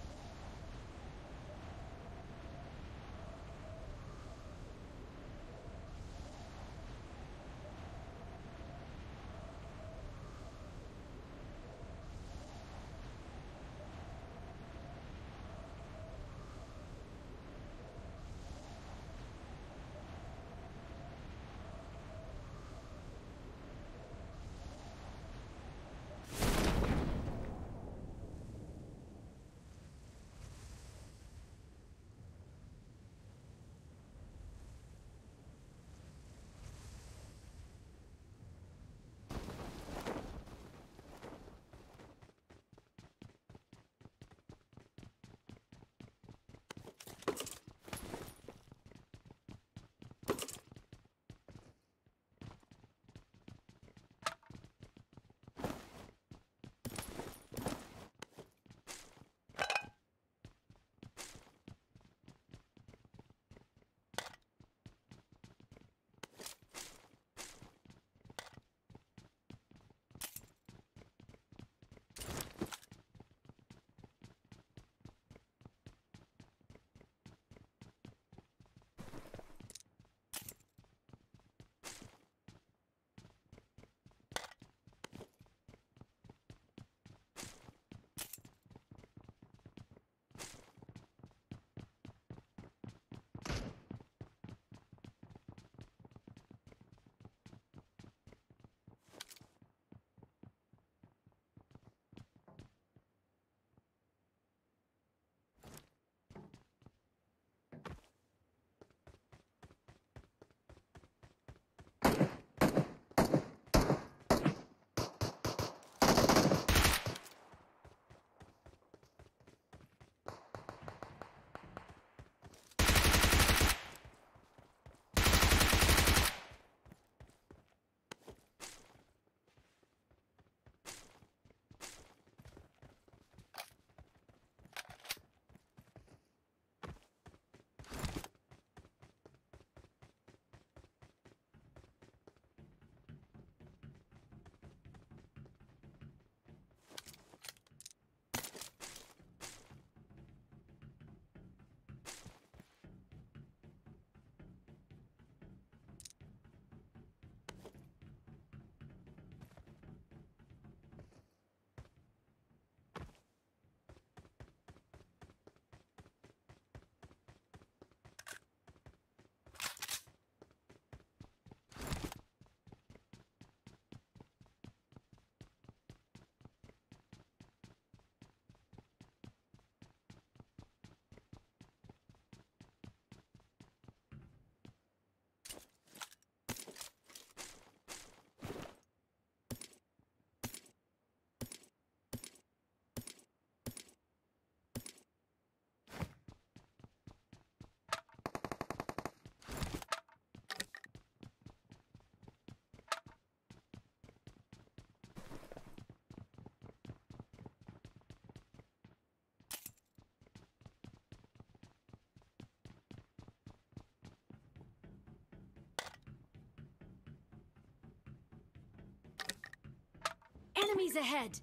Enemies ahead!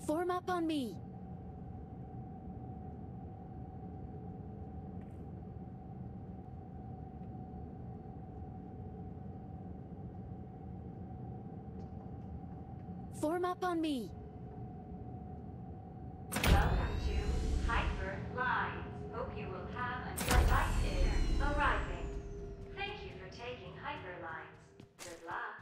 Form up on me. Form up on me. Welcome to Hyper Lines. Hope you will have a delightful arriving. Thank you for taking Hyper Lines. Good luck.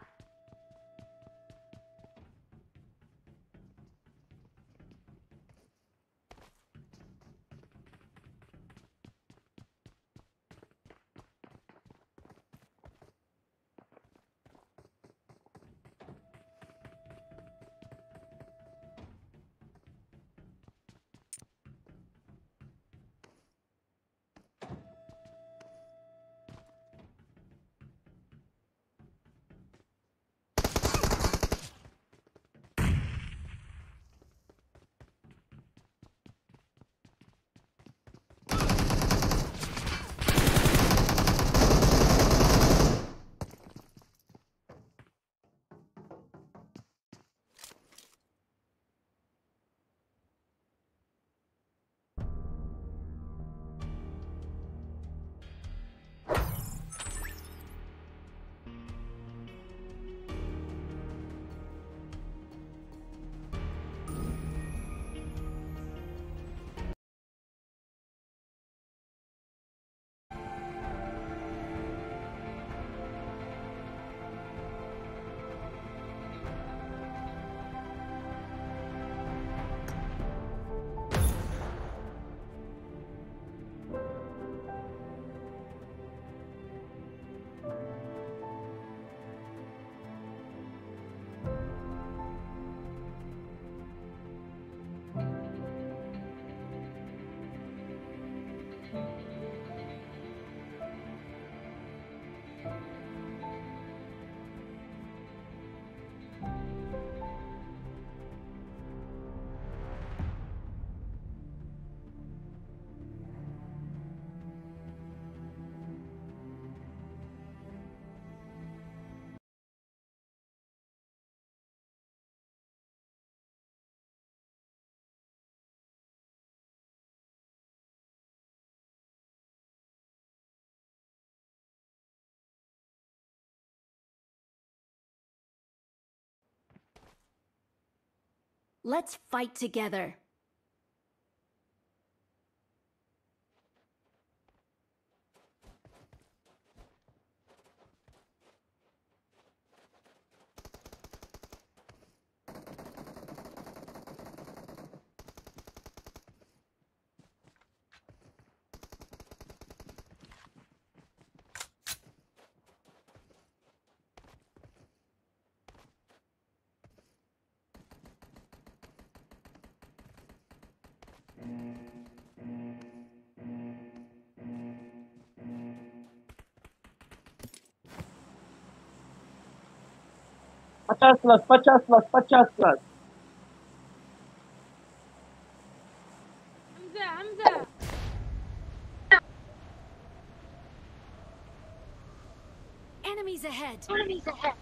Let's fight together. Hamza, Hamza. Enemies ahead. Enemies ahead.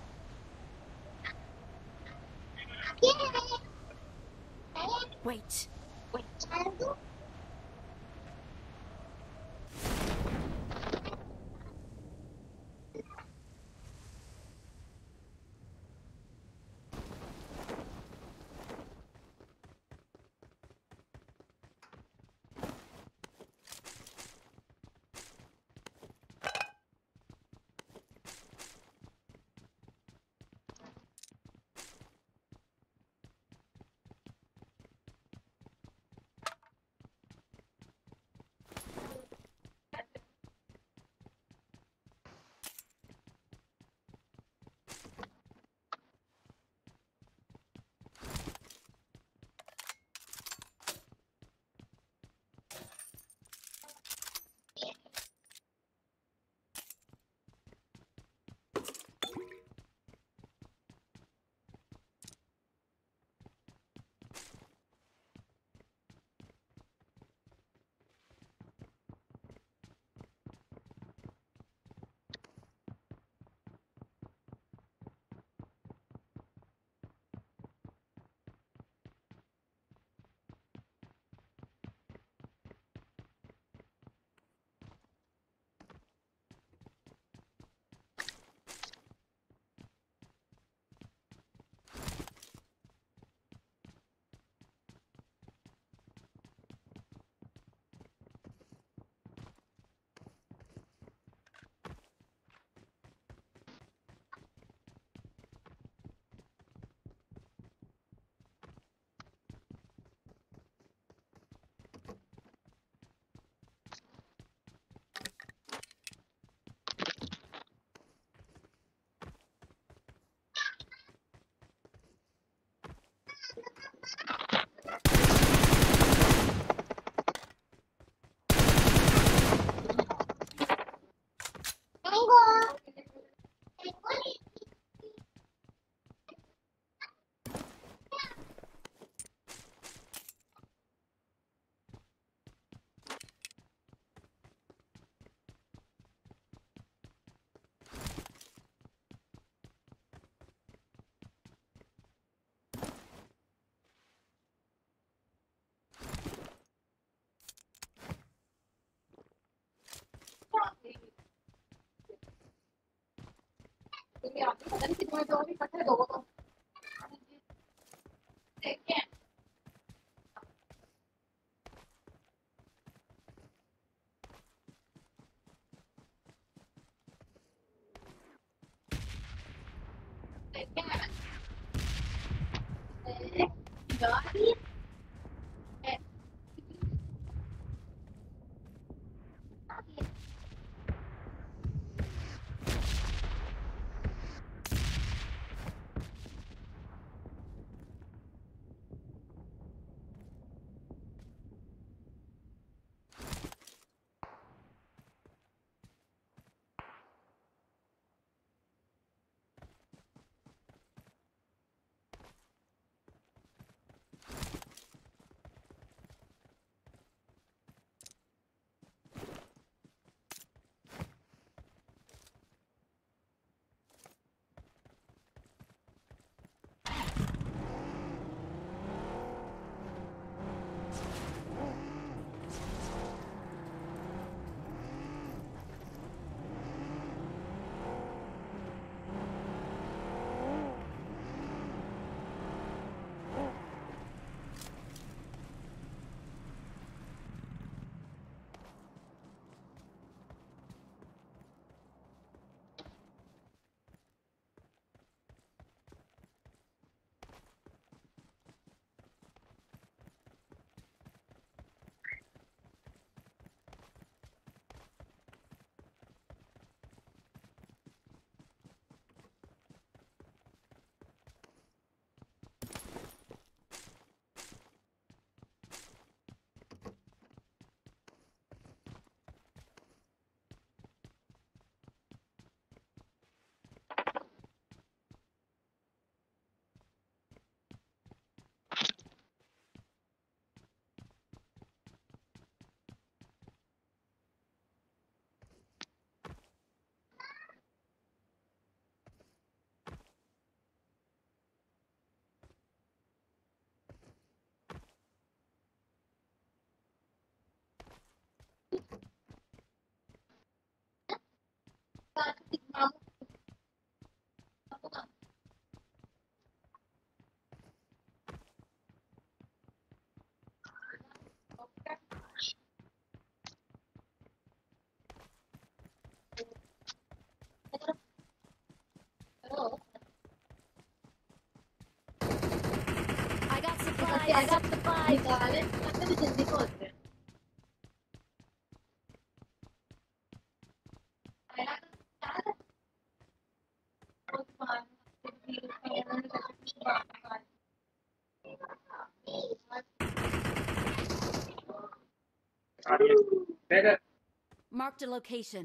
Wait. I got supplies. I got supplies. Marked a location.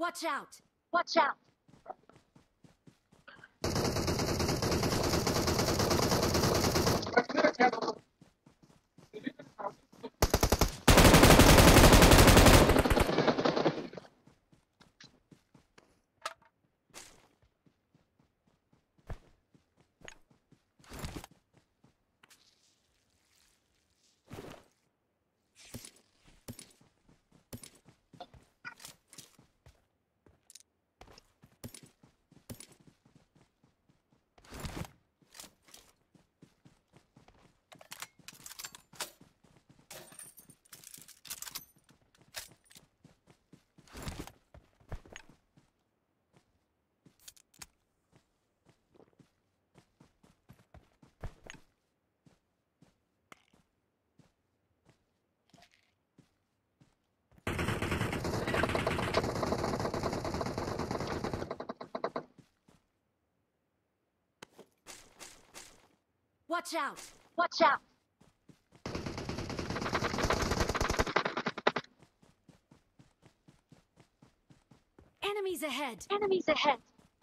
Watch out! Watch out! Watch out! Watch out! Enemies ahead! Enemies ahead!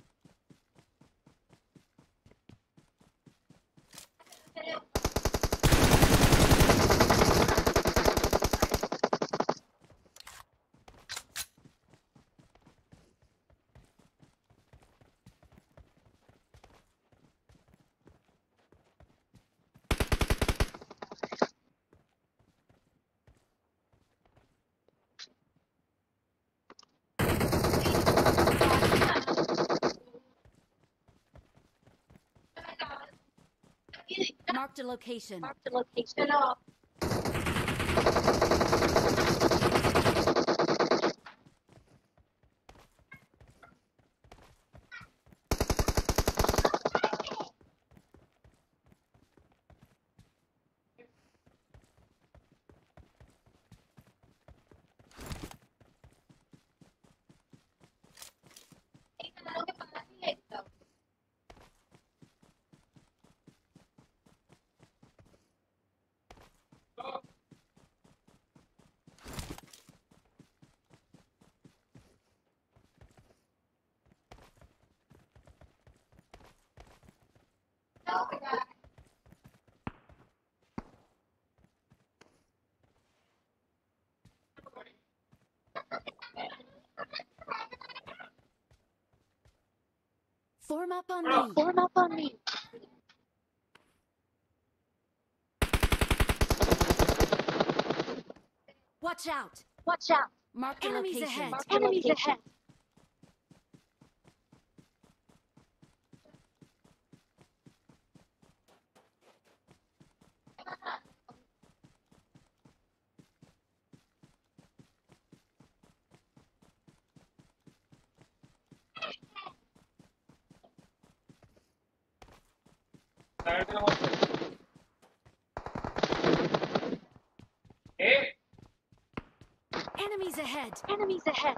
Marked a location. Marked a location. Form up on me. Form up on me. Watch out. Watch out. Mark the enemies location. Ahead. Enemies ahead. Enemies ahead! Enemies ahead!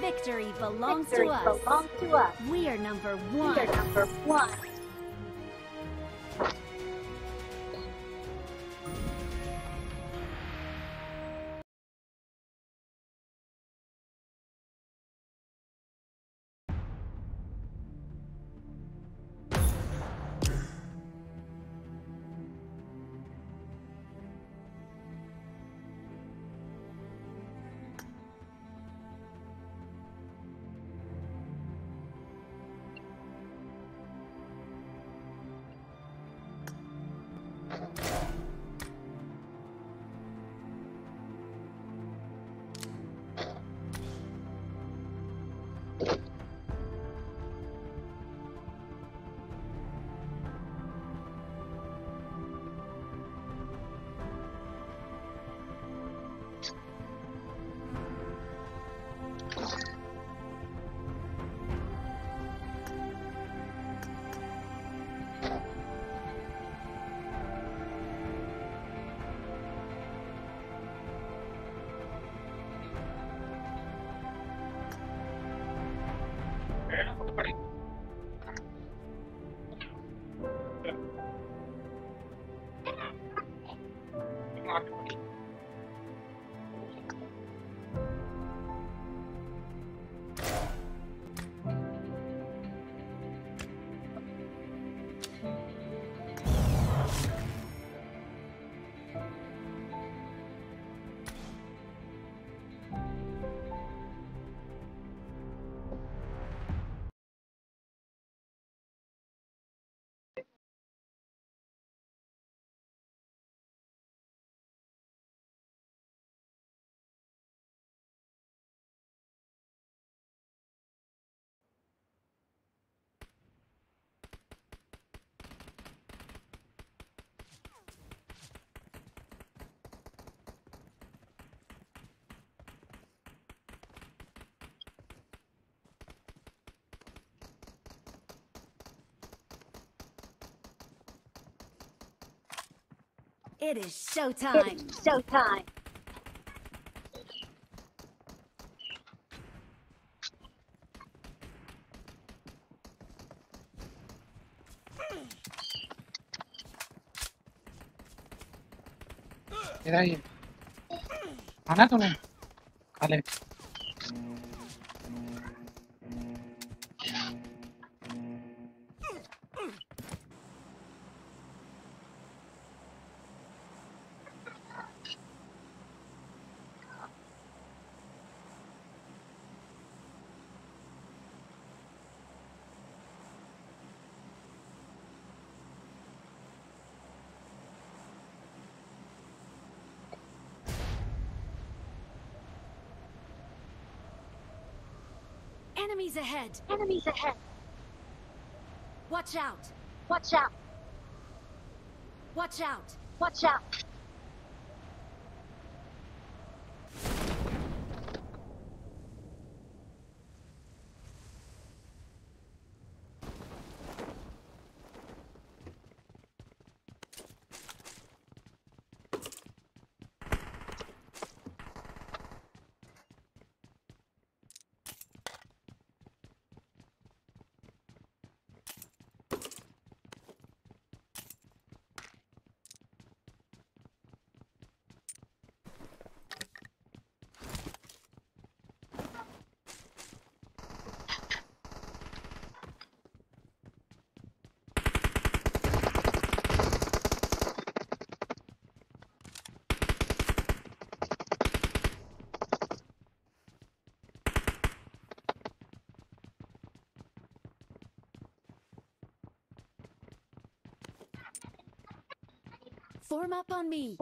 Victory belongs to us. We are number one. It is showtime. इधर आइए खाना तूने खा ले Enemies ahead. Watch out. Watch out. Form up on me.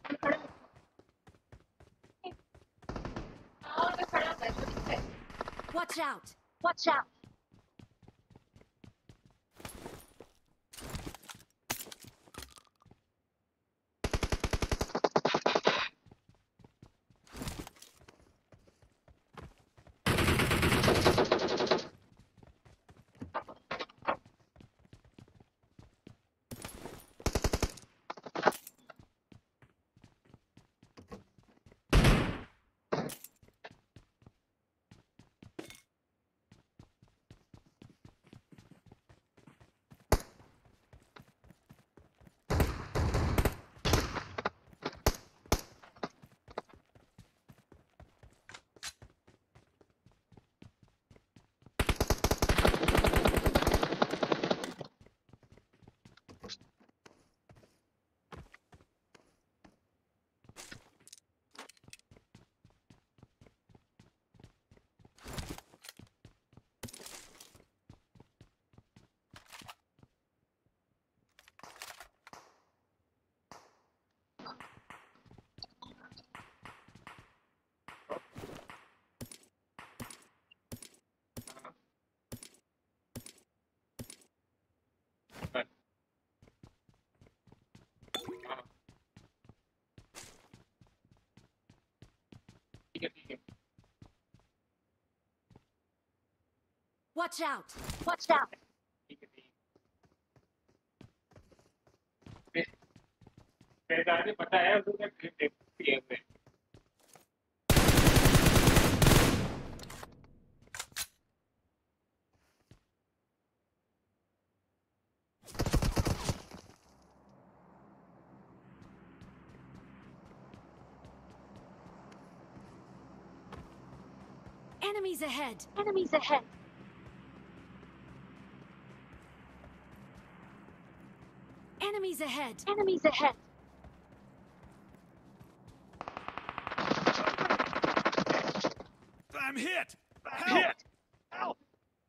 Watch out! Watch out! Watch out! Watch out! पता है उसको Enemies ahead! Enemies ahead! Enemies ahead! Enemies ahead! I'm hit! Help! Help!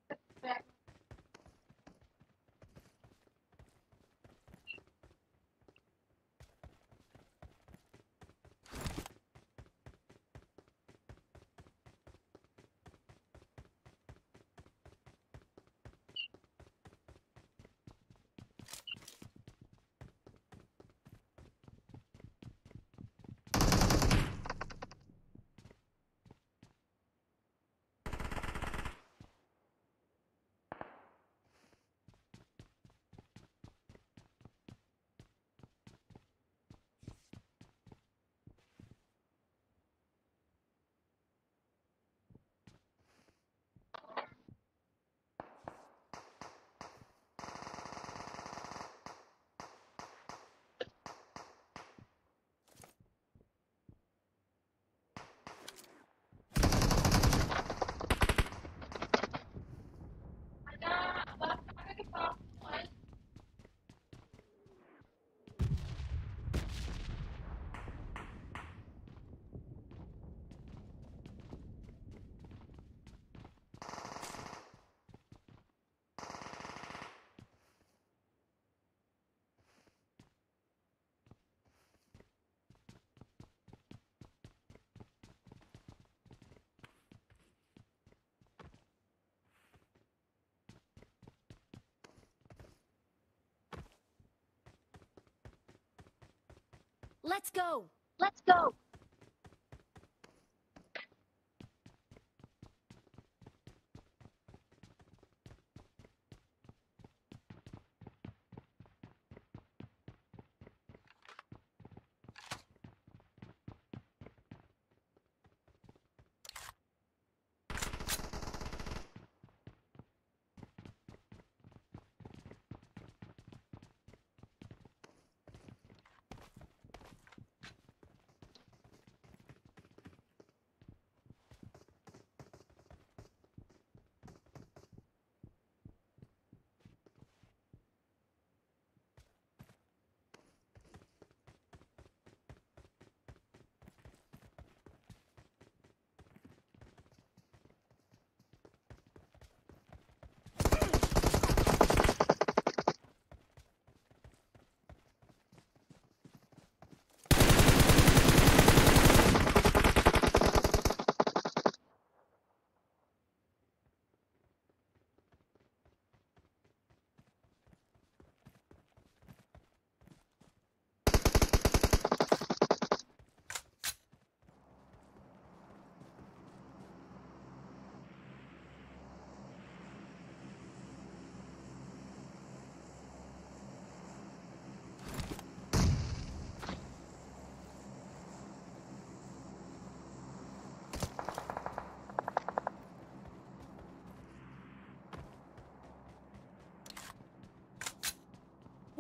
Let's go! Let's go!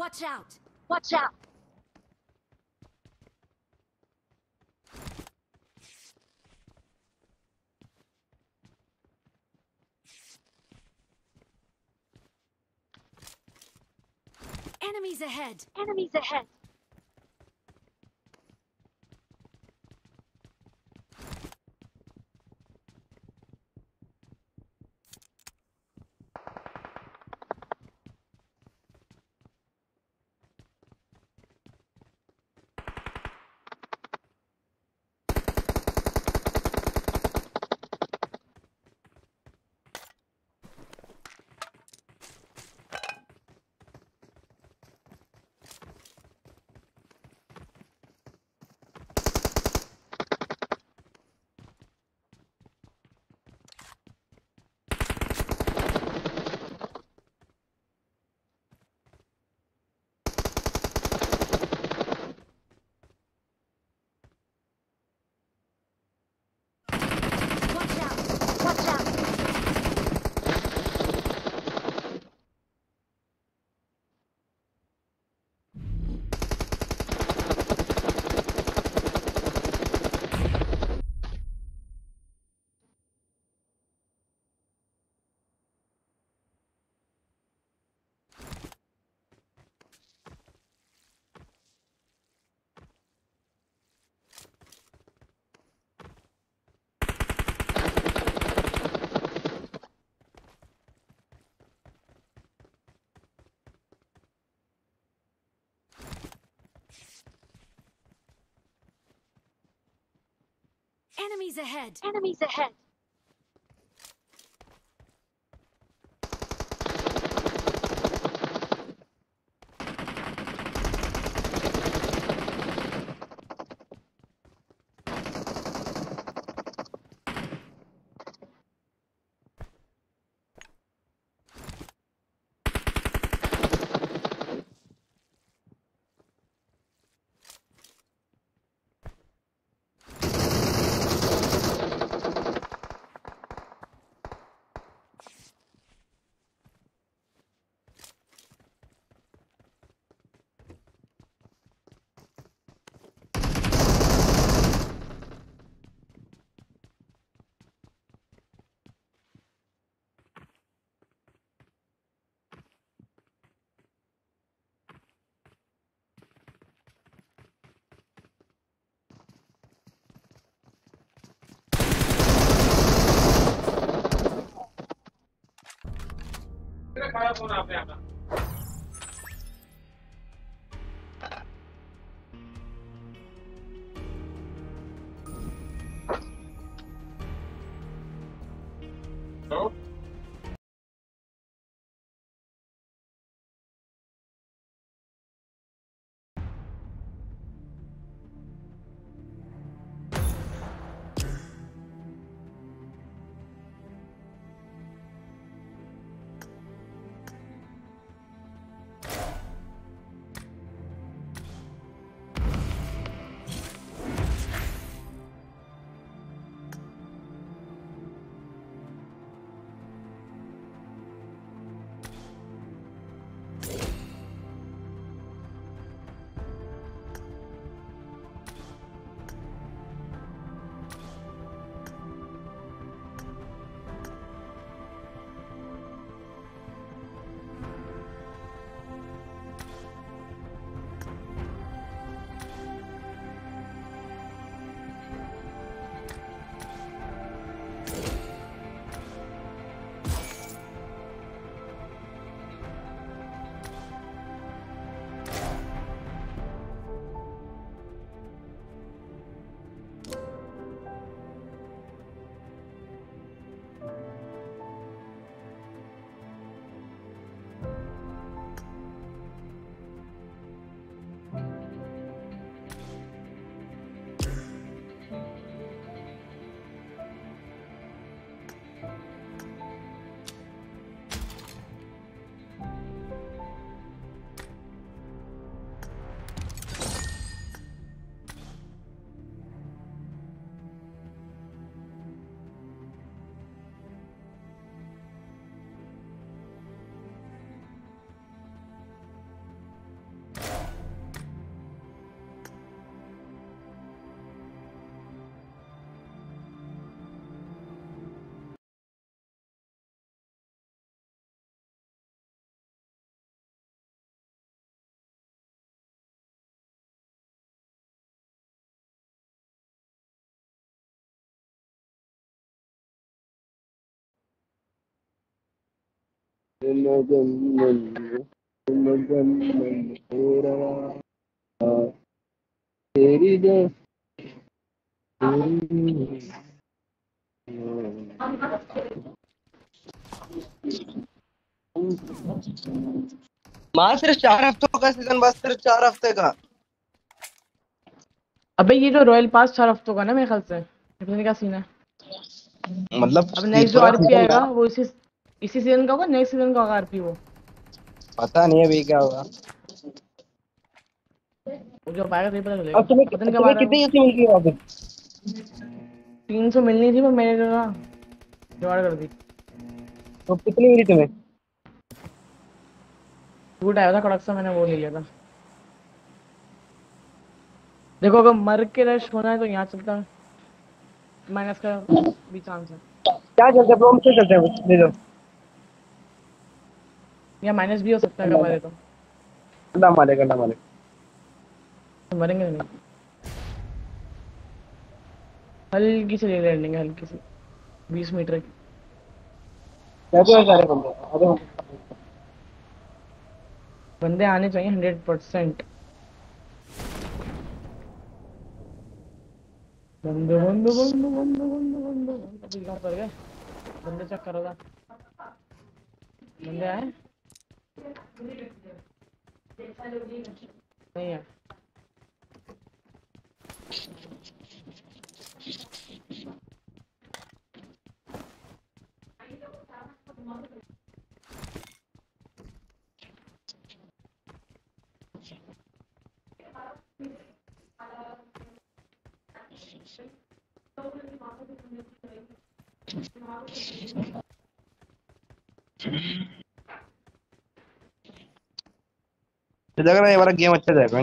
Watch out! Watch out! Enemies ahead! Enemies ahead! Enemies ahead! Enemies ahead! खड़ा phone आपने अपना तो तेरी जो मां सिर्फ 4 हफ्तों का सीजन, बस सिर्फ 4 हफ्ते का। अबे ये जो रॉयल पास 4 हफ्तों का ना मेरे ख्याल से, पता नहीं क्या सीन है। मतलब अब नेक्स्ट जो पूरा आरपी सीजन आएगा का वो इसी सीजन का होगा, नेक्स्ट सीजन का होगा आरपी वो। पता नहीं अभी क्या होगा। वो जो आएगा तो पता चलेगा, और तुम्हें पता नहीं कब आ रहा है कितनी वो। यूसी मिल गई वापस? 300 मिलनी थी पर मैंने जो ना जुगाड़ कर दी। तो कितनी मिली तुम्हें? टूट आया था कड़क सा, मैंने वो ले लिया था। देखो अगर मर के रश होना है तो यहाँ चलता है, माइनस का भी चांस है। क्या चलते हैं प्रोम से चलते हैं, ले लो। या माइनस भी हो सकता है अगर मरे तो। अल्लाह मालिक अल्लाह मालिक। तो मरेंगे नहीं। हल्की से ले लैंडिंग है, हल्की से 20 मीटर की। कैसे हो सारे बंदे? बंदे आने चाहिए 100%। बंदे बंदे बंदे बंदे बंदे बंदे अभी कहाँ कर गए? बंदे चेक करो था, बंदे आए नहीं है। लग रहा है ये वाला गेम अच्छा जाएगा।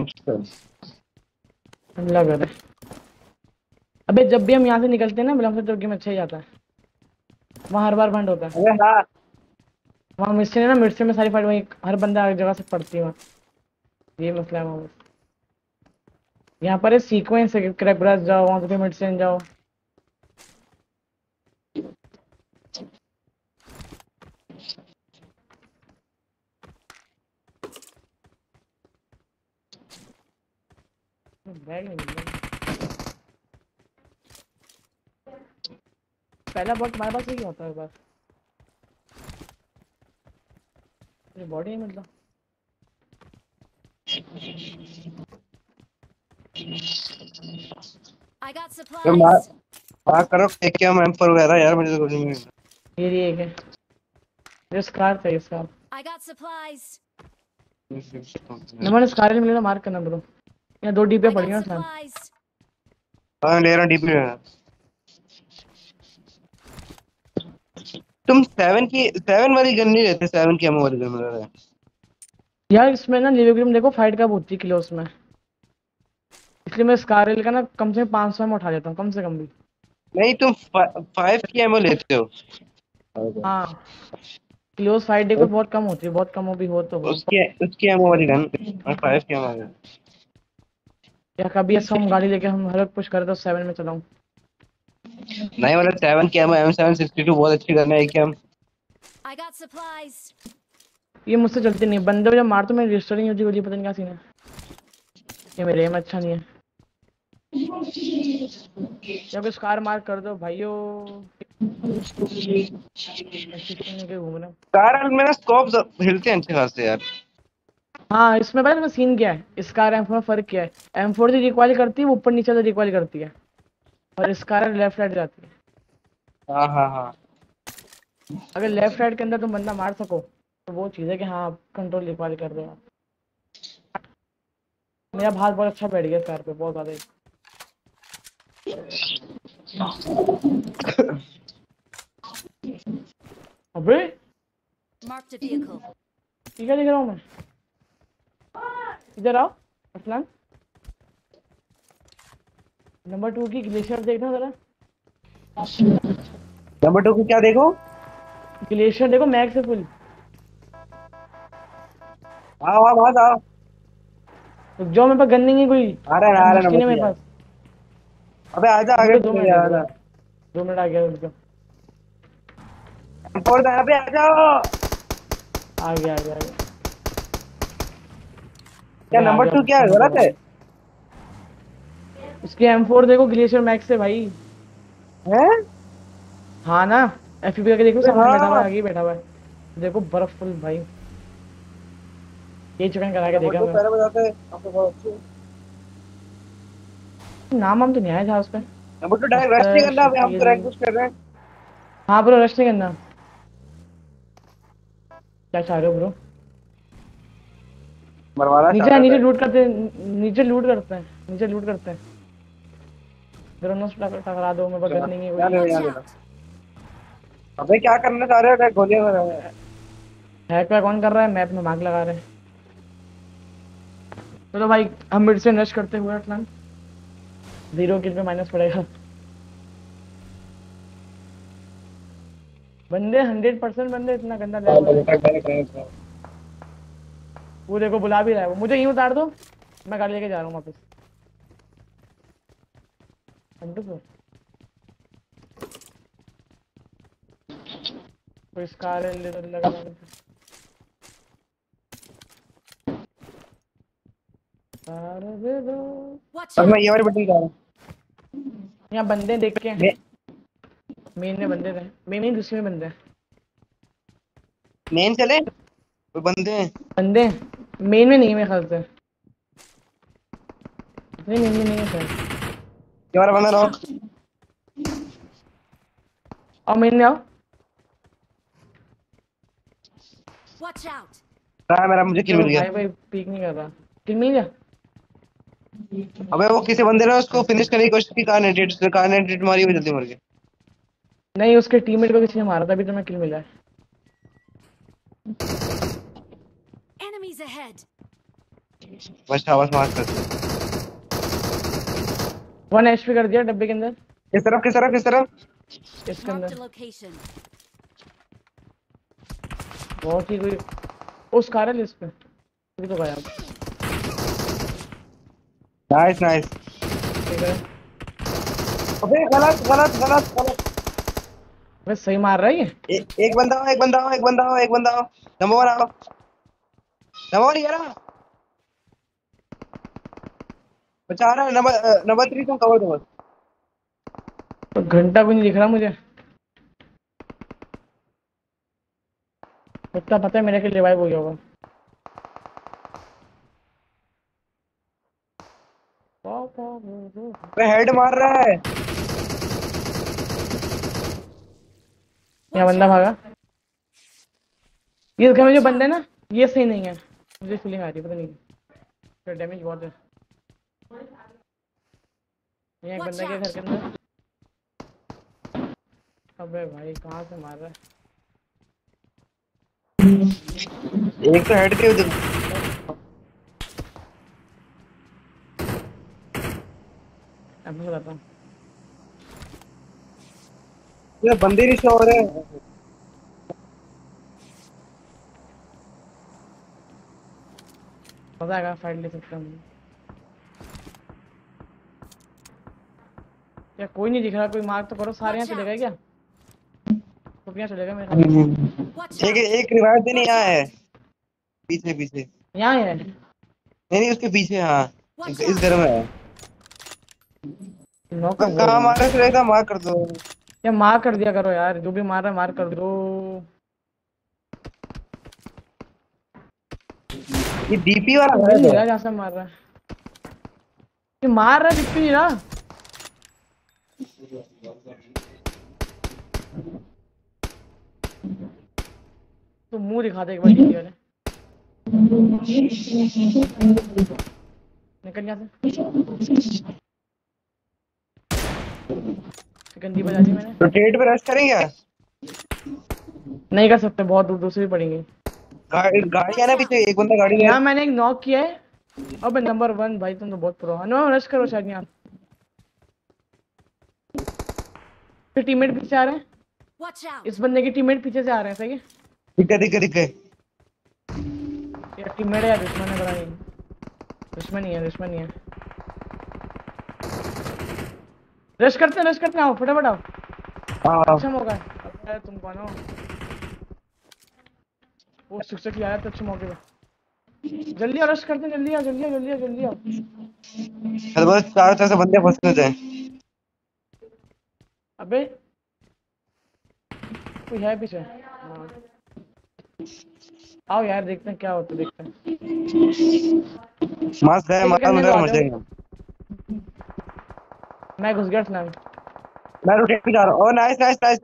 हमला कर रहे। अबे जब भी हम यहाँ से निकलते हैं ना बिलम से, तो गेम अच्छा ही जाता है। वहाँ हर बार बंद होता है। अरे हाँ वहाँ मिस्टर है ना, मिस्टर में सारी फाइट वहीं हर बंदा एक जगह से पड़ती है वहाँ। ये मसला है वहाँ। यहाँ पर सीक्वेंस है, क्रैकब्रास जाओ, वहाँ से मिडसेन जाओ। बैग नहीं मिल रहा। पहला बॉट हमारे पास ही होता है बस। ये बॉडी नहीं मिलता। I got तो supplies. मार करो क्या M4 वगैरह यार, मुझे तो कुछ नहीं मिला। ये एक है जो स्कार था, इसका I got supplies. Number scar में मिला, मार्क करना ब्रो। यहाँ 2 डीपे पड़ी हैं उसमें। Supplies. हाँ ले रहा हूँ डीपी में। तुम 7 वाली गन नहीं लेते? 7 की एमओ वाली गन ले रहे हैं यार इसमें ना लिविग्रिम देखो फाइट का बहुत ही किलो उसमें, इसलिए मैं स्कारल का ना कम से कम 500 में उठा लेता हूँ, कम से कम भी। नहीं तुम 5 की एमओ लेते हो? हाँ क्लोज फाइट देखो बहुत कम होती है, बहुत कम भी हो तो हो। उसकी एमओ वाली गन 5 की एमओ है। या कभी ऐसा हम गाड़ी लेके हम हर पुश करे तो 7 में चलाऊं। नहीं मतलब 7 की एमओ M762 बहुत अच्छी गन है। क्या I got supplies. ये मुझसे चलती नहीं, बंदे जब मार तो मैं रजिस्टर नहीं होती, पता नहीं क्या सीन है। ये मेरे एम अच्छा नहीं है। जब स्कार मार कर दो भाइयों। के घूम रहे कार में ना स्कोप हिलते हैं अच्छे खासे यार। हाँ इसमें पता है सीन क्या है, इसका M4 में फर्क क्या है। M4 से रिकॉइल करती है, वो ऊपर नीचे से रिकॉइल करती है, और इसका लेफ्ट राइट जाती है। हाँ हाँ हाँ। अगर लेफ्ट राइट के अंदर तुम बंदा मार सको तो वो चीज़ है कि हाँ कंट्रोल रिकॉइल कर रहे हो। मेरा भात बहुत अच्छा बैठ गया कार पे, बहुत ज्यादा। अबे Marked a vehicle. ठीक है, दिख रहा हूँ मैं। इधर आओ असलान। नंबर 2 की ग्लेशियर देखना जरा। नंबर 2 को क्या देखो? ग्लेशियर देखो मैग से फुल। आओ आओ आओ। रुक जाओ, मेरे पास गन नहीं है कोई। आ रहा है नंबर मेरे पास। अबे आजा आगे 2 मिनट आजा। 2 मिनट आ गया, रुक जाओ। और यहाँ पे आ जाओ। आ गया। क्या नंबर 2 क्या है, गलत है? उसकी M4 देखो ग्लेशियर मैक्स है भाई। हैं? हाँ ना, FPV करके देखो, सामने बैठा हुआ है, हाँ आगे ही बैठा हुआ है। देखो बर्फ फुल भाई। ये चिकन करा के नंबर देखा 2 मैं। पहले बताते हैं, आपको बहुत अच्छी है। नाम हम तो नहीं आया था उस पे। नंबर 2 डायरेक्ट रश नहीं करना, अभी हम तो रैंक पुश कर रहे हैं। हाँ ब्रो, रश नहीं करना। क्या चाह रहे हो ब्रो? मरवाना नीचे चाहता नीचे है। लूट करते हैं, नीचे लूट करते हैं। दोनों से टकरा दो, मेरे पास गन नहीं है याद कोई। है, याद है। अबे क्या करना चाह रहे हो? गोलियां मार रहे हैं। हैक पे कौन कर रहा है? मैप में मार्क लगा रहे हैं। चलो भाई, हम मिड से रश करते हुए प्लान 0 किल पे माइनस पड़ेगा। बंदे 100% बंदे, इतना गंदा लेवल। वो देखो बुला भी रहा है वो, मुझे यूं उतार दो, मैं गाड़ी लेके जा रहा हूँ वापस। कोई स्कार ले लगा। अब मैं ये वाली बटन जा रहा हूँ। यहाँ बंदे देख के मेन में बंदे थे, मेन नहीं दूसरे में बंदे। मेन चले, वो बंदे हैं। बंदे मेन में नहीं है मेरे ख्याल से। नहीं मेन में नहीं है सर। ये वाला बंदा रॉक। और मेन में आओ। Watch out. रहा मेरा, मुझे किल मिल गया। भाई पीक नहीं कर रहा, किल मिल गया। अबे वो किसी बंदे ने उसको फिनिश करने की कोशिश की, कार ने मारी, वो जल्दी मर गया। नहीं, उसके टीममेट को किसी ने मारा था, अभी तो मैं किल मिला है। Enemies ahead. बस आवाज मार कर। 1 HP कर दिया डब्बे के अंदर। किस तरफ? इसके Marked a अंदर location. बहुत ही कोई उस कार है इस पे, ये तो गया। नाइस। ठीक है। अबे गलत। मैं सही मार रहा है ये। एक बंदा हो। नंबर 1 आओ। नंबर 1 यार बचा रहा है। नंबर 3 तुम कवर दो। तो घंटा भी नहीं दिख रहा मुझे। इतना पता है मेरे के रिवाइव हो गया होगा। हेड मार रहा है। यहाँ बंदा भागा। ये घर में जो बंदा है ना, ये सही नहीं है, मुझे फीलिंग आ रही है, पता नहीं तो डैमेज बहुत है। ये एक बंदा के घर के अंदर। अबे भाई कहाँ से मार रहा है? एक तो हेड के उधर। अब मैं बताता हूँ। ये बंदे नहीं शो हो रहे हैं। मजा आएगा, फाइट ले सकता हूँ। क्या कोई नहीं दिख रहा? कोई मार्क तो करो। सारे यहाँ चलेगा क्या? तो यहाँ चलेगा मेरे ख्याल। एक रिवाइव देने यहाँ है, पीछे यहाँ है। नहीं उसके पीछे। हाँ इस घर में है। कहाँ मारा चलेगा? मार कर दो या मार कर दिया करो यार, जो भी मार रहा है मार कर दो। ये डीपी वाला है तो जहाँ से मार रहा है, ये मार रहा है, दिख नहीं रहा। तो मुंह दिखा दे एक बार डीपी वाले। निकल यहाँ से। गंदी बजा दी मैंने। तो ट्रेड पे रश करेंगे? नहीं कर सकते, बहुत दूर से भी पड़ेंगे। गाड़ी है ना पीछे, एक बंदा गाड़ी है। यहाँ मैंने एक नॉक किया है। अबे नंबर 1 भाई, तुम तो बहुत प्रो हो। नो रश करो शायद यहाँ। फिर टीममेट पीछे आ रहे हैं। इस बंदे के टीममेट पीछे से आ रहे हैं। सही है, दिख गए। यार टीममेट है या दुश्मन है? पता नहीं। दुश्मन ही है। रश करते हैं, आओ फटाफट आओ। अच्छा मौका है। तुम कौन हो? वो शिक्षक आया तो अच्छे मौके पे। जल्दी अरेस्ट करते, जल्दी आओ, जल्दी आओ, जल्दी आओ, जल्दी आओ। अरे बस चारों तरफ से बंदे फंसे थे। अबे कोई है पीछे? हाँ। आओ यार देखते हैं क्या होता है, देखते हैं। मस्त है, मजा मर जाएगा। मैं घुस गया स्लैम। मैं रोटेट पे जा रहा हूं। Oh nice nice nice.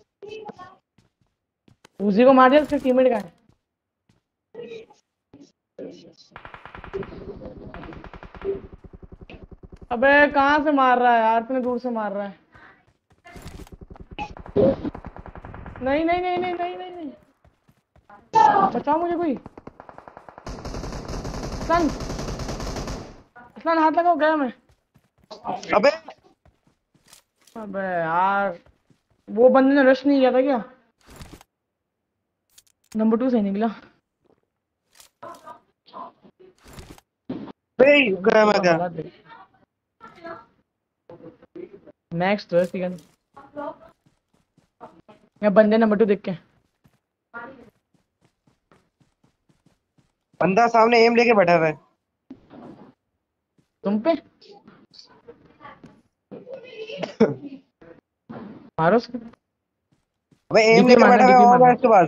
उसी को मार दिया, उसका टीममेट कहां है? अबे कहां से मार रहा है यार, इतने दूर से मार रहा है। नहीं नहीं नहीं नहीं नहीं नहीं नहीं, बचाओ मुझे कोई। सन सन हाथ लगाओ, गया मैं। अबे यार वो बंदे ने रश नहीं किया था क्या? नंबर 2 से निकला। गया मैं क्या? मैक्स तो है मैं बंदे नंबर 2 देख के। बंदा सामने एम लेके बैठा है। तुम पे मारो उसको। अबे एम लेके बैठा है और इसके पास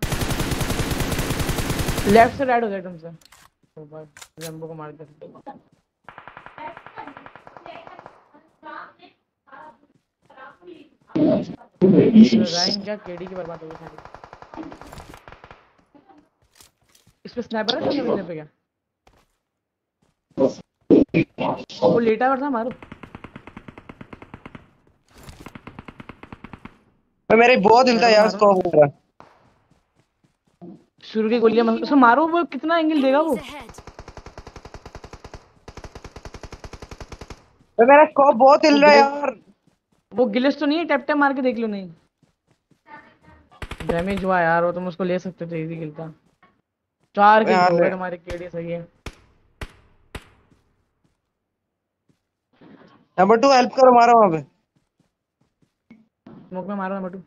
लेफ्ट से राइट हो जाए तुमसे। तो बस जंबो को मार दे। राइन क्या केडी की बर्बाद हो गई सारी। इस पे स्नाइपर है सामने पे क्या? वो लेटा हुआ था, मारो। मेरे बहुत हिलता यार स्कोप मेरा। शुरू की गोलियां उसको मारो, वो कितना एंगल देगा वो? मेरा स्कोप बहुत हिल रहा है यार। वो गिलिस तो नहीं है? टैप टैप मार के देख लो। नहीं डैमेज हुआ यार, वो तुम उसको ले सकते थे, इजी किल था। 4 किल हो गए तुम्हारे। केडी सही है। नंबर 2 हेल्प करो, मारो वहां पे। स्मोक में मारो नंबर 2।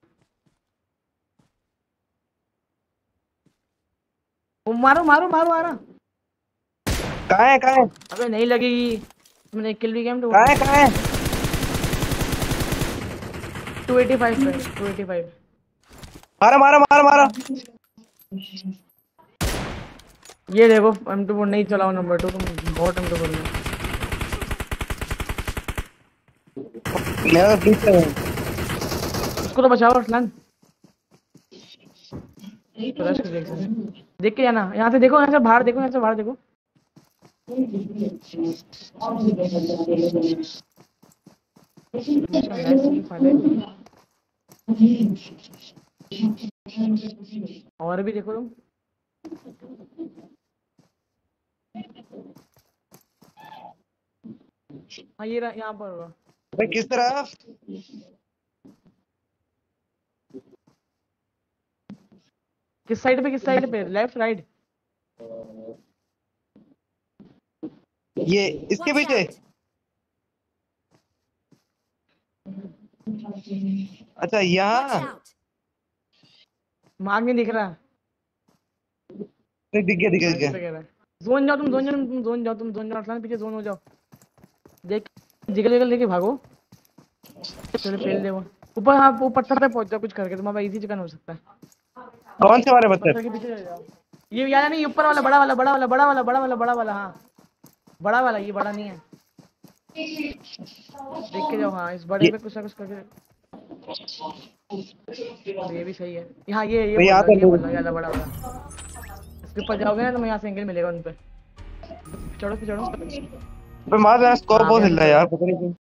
वो मारो मारो मारो आ रहा। कहां है कहां है? अबे नहीं लगेगी, तुमने एक किल भी गेम। कहां है कहां है? 285 पे 285। मारो मारो मारो मारो। ये देखो M24 नहीं चलाओ नंबर 2, तुम बहुत M24 में। मैं पीछे हूं। उसको तो बचाओ अरसलान। देख के जाना, यहाँ से देखो, यहाँ से बाहर देखो, यहाँ से बाहर देखो। और भी देखो तुम। हाँ ये यहाँ पर होगा। भाई किस तरफ? किस साइड पे? किस साइड पे? Left right? ये इसके पीछे। अच्छा यहाँ मार्ग नहीं दिख रहा। दिख गया दिख गया। जोन जाओ तुम, जोन जाओ तुम, जोन जाओ तुम, जोन जाओ अरसलान, पीछे जोन हो जाओ। देख जिगल जिगल लेके भागो। चलो फेल दे वो ऊपर। हाँ वो पत्थर पे पहुंच जाओ कुछ करके, तुम्हारा इजी चिकन हो सकता है। कौन से वाले पत्थर? के पीछे जाओ। ये याद नहीं, ऊपर वाला बड़ा वाला बड़ा वाला बड़ा वाला बड़ा वाला बड़ा वाला। हाँ बड़ा वाला, ये बड़ा नहीं है। देख के जाओ। हाँ इस बड़े पे कुछ ना कुछ करके। ये भी सही है। हाँ ये वाला बड़ा वाला। इसके ऊपर जाओगे ना तो यहाँ से एंगल मिलेगा उन पे। चढ़ो चढ़ो। मार स्कोप बहुत हिल रहा है यार, पता नहीं क्यों।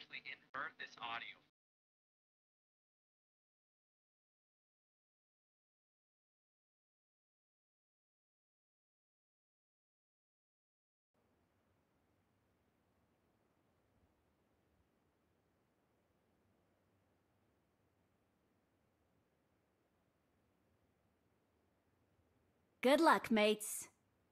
Good luck, mates.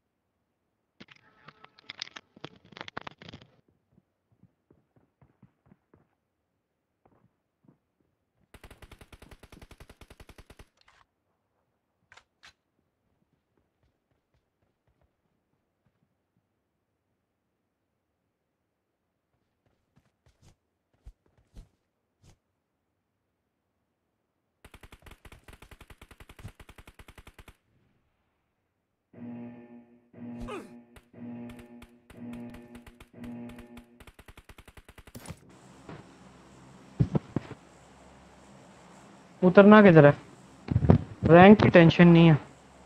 उतरना किधर है? रैंक की टेंशन नहीं है,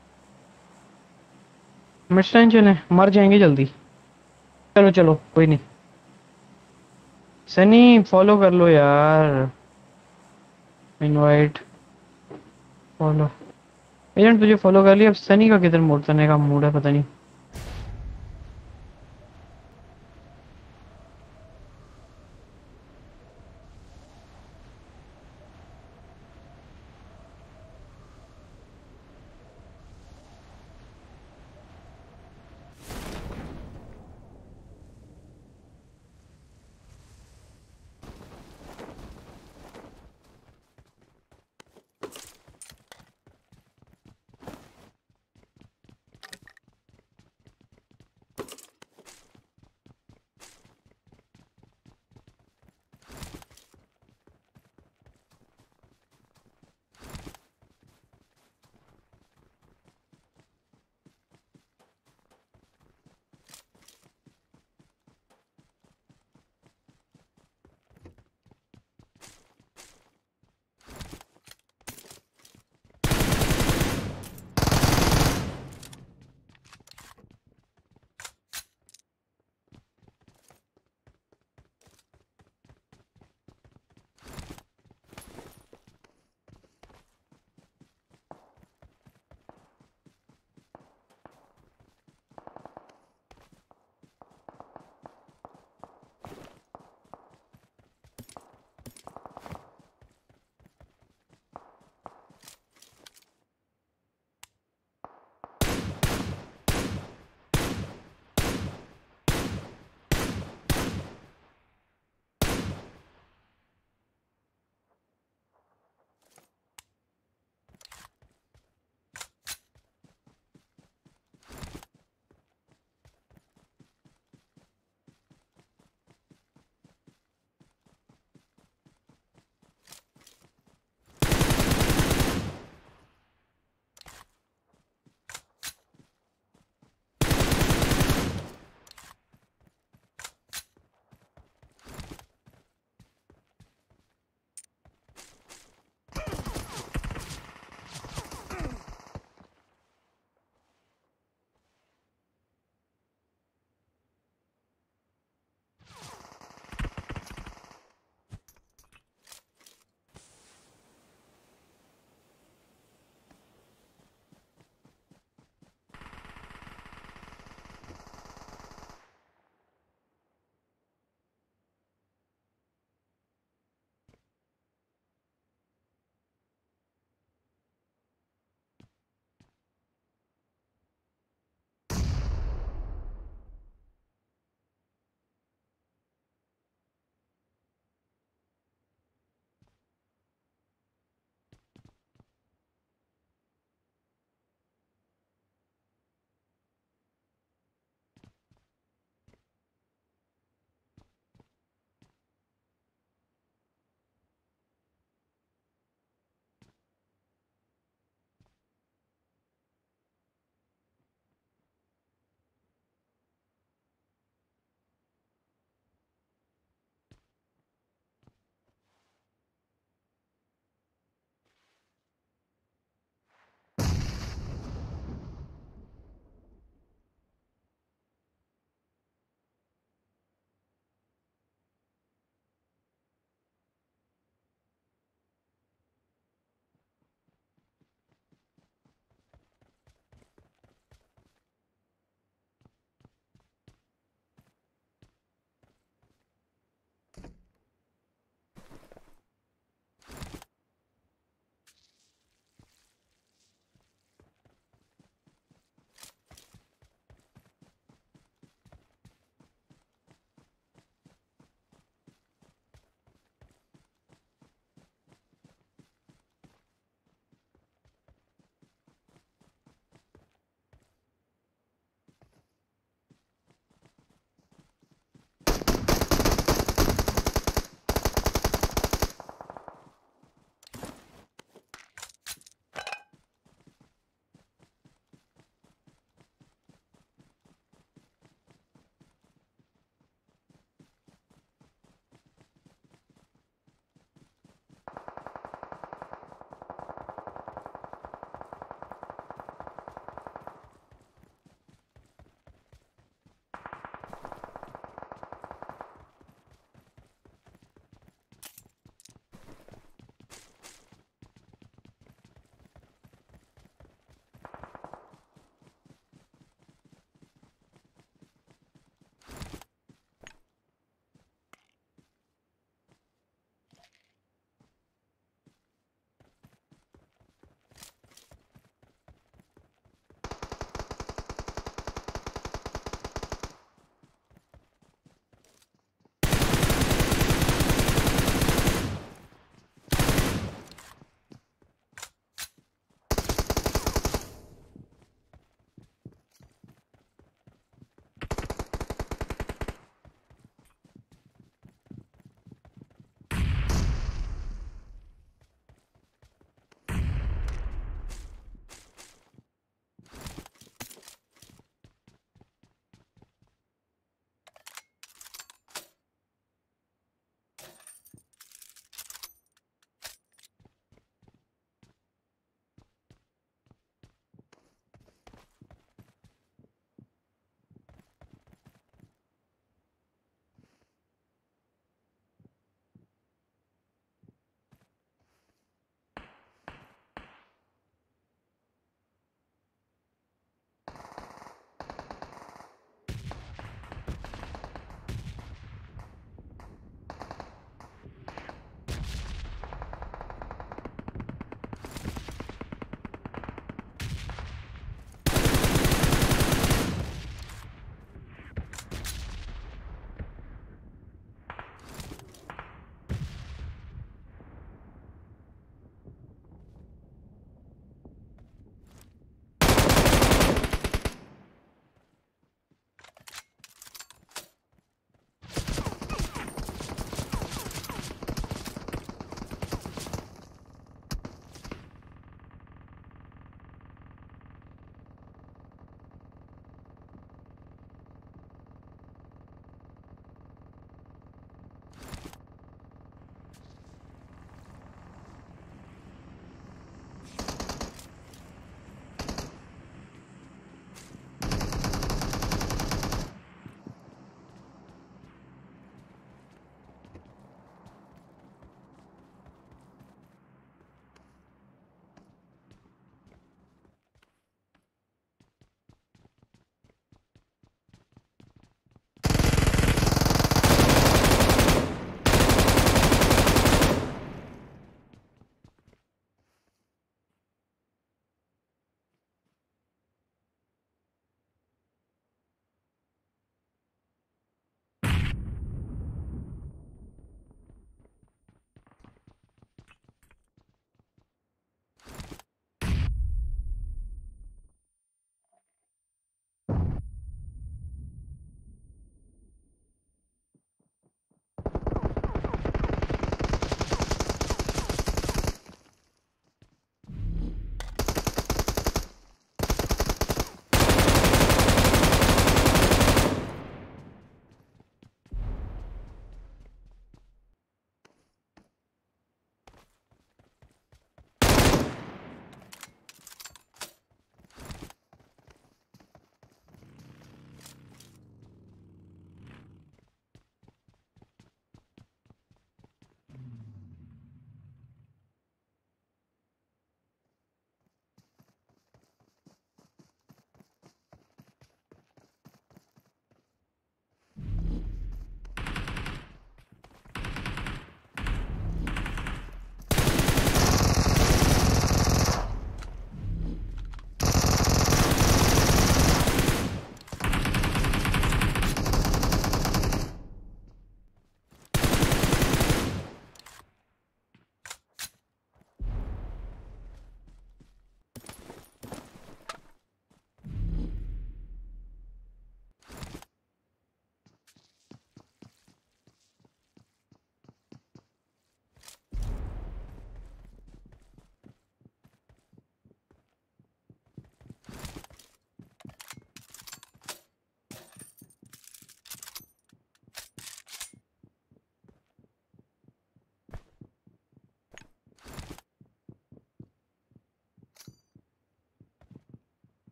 मिड टेंशन है, मर जाएंगे जल्दी। चलो चलो कोई नहीं। सनी फॉलो कर लो यार, इनवाइट फॉलो। एजेंट तुझे फॉलो कर लिया, अब सनी का किधर मोड़ने का मूड है पता नहीं।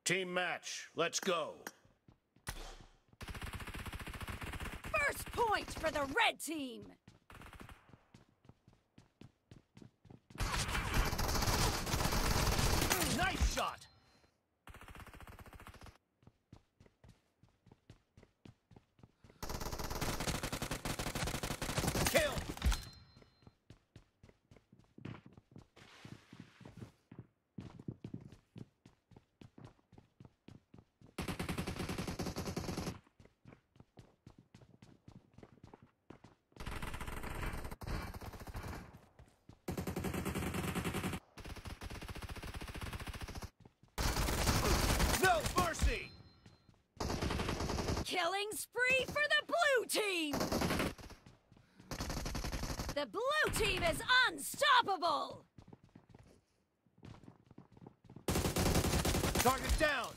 Team match. Let's go. First point for the red team. Nice shot. Kill. No mercy. Killing spree for the blue team. The blue team is unstoppable. Target down.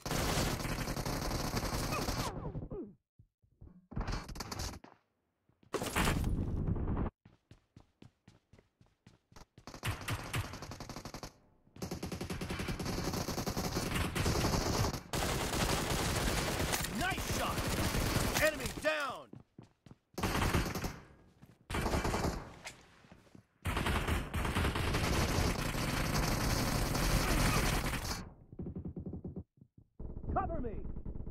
Nice shot. Enemy down. Cover me.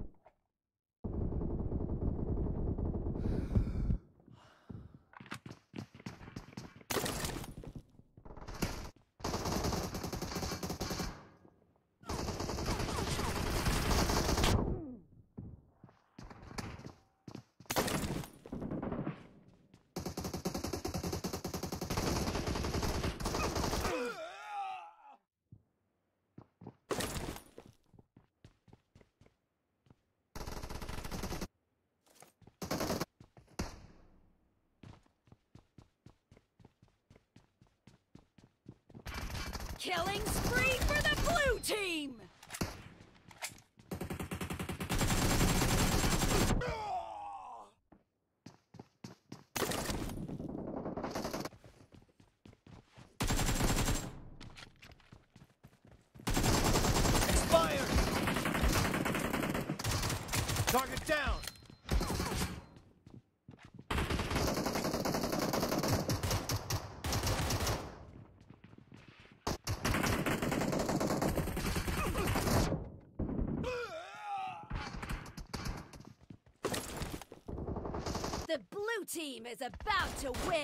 Killing spree for the blue team. Expired. Target down. The blue team is about to win.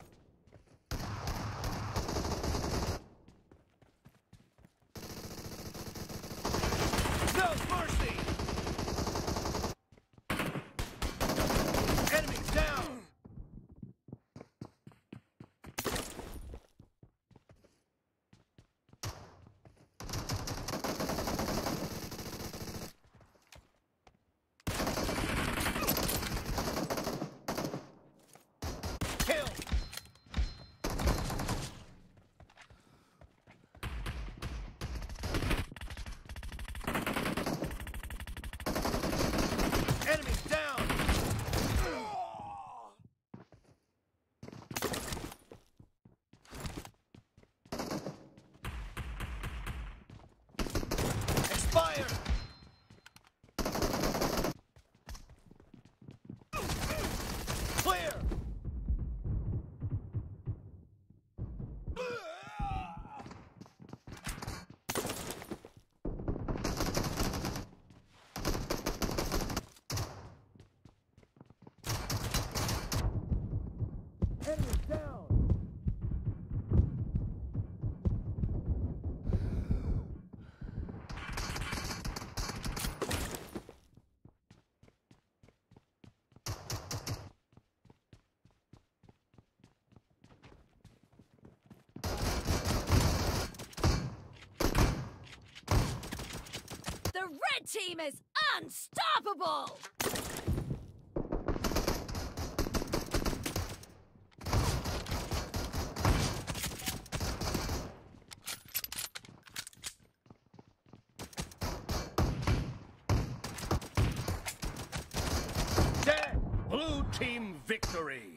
No mercy. Enemy down. Kill. Enemy down. Expired. Clear. Enemy down. The red team is unstoppable. Dead. Blue team victory.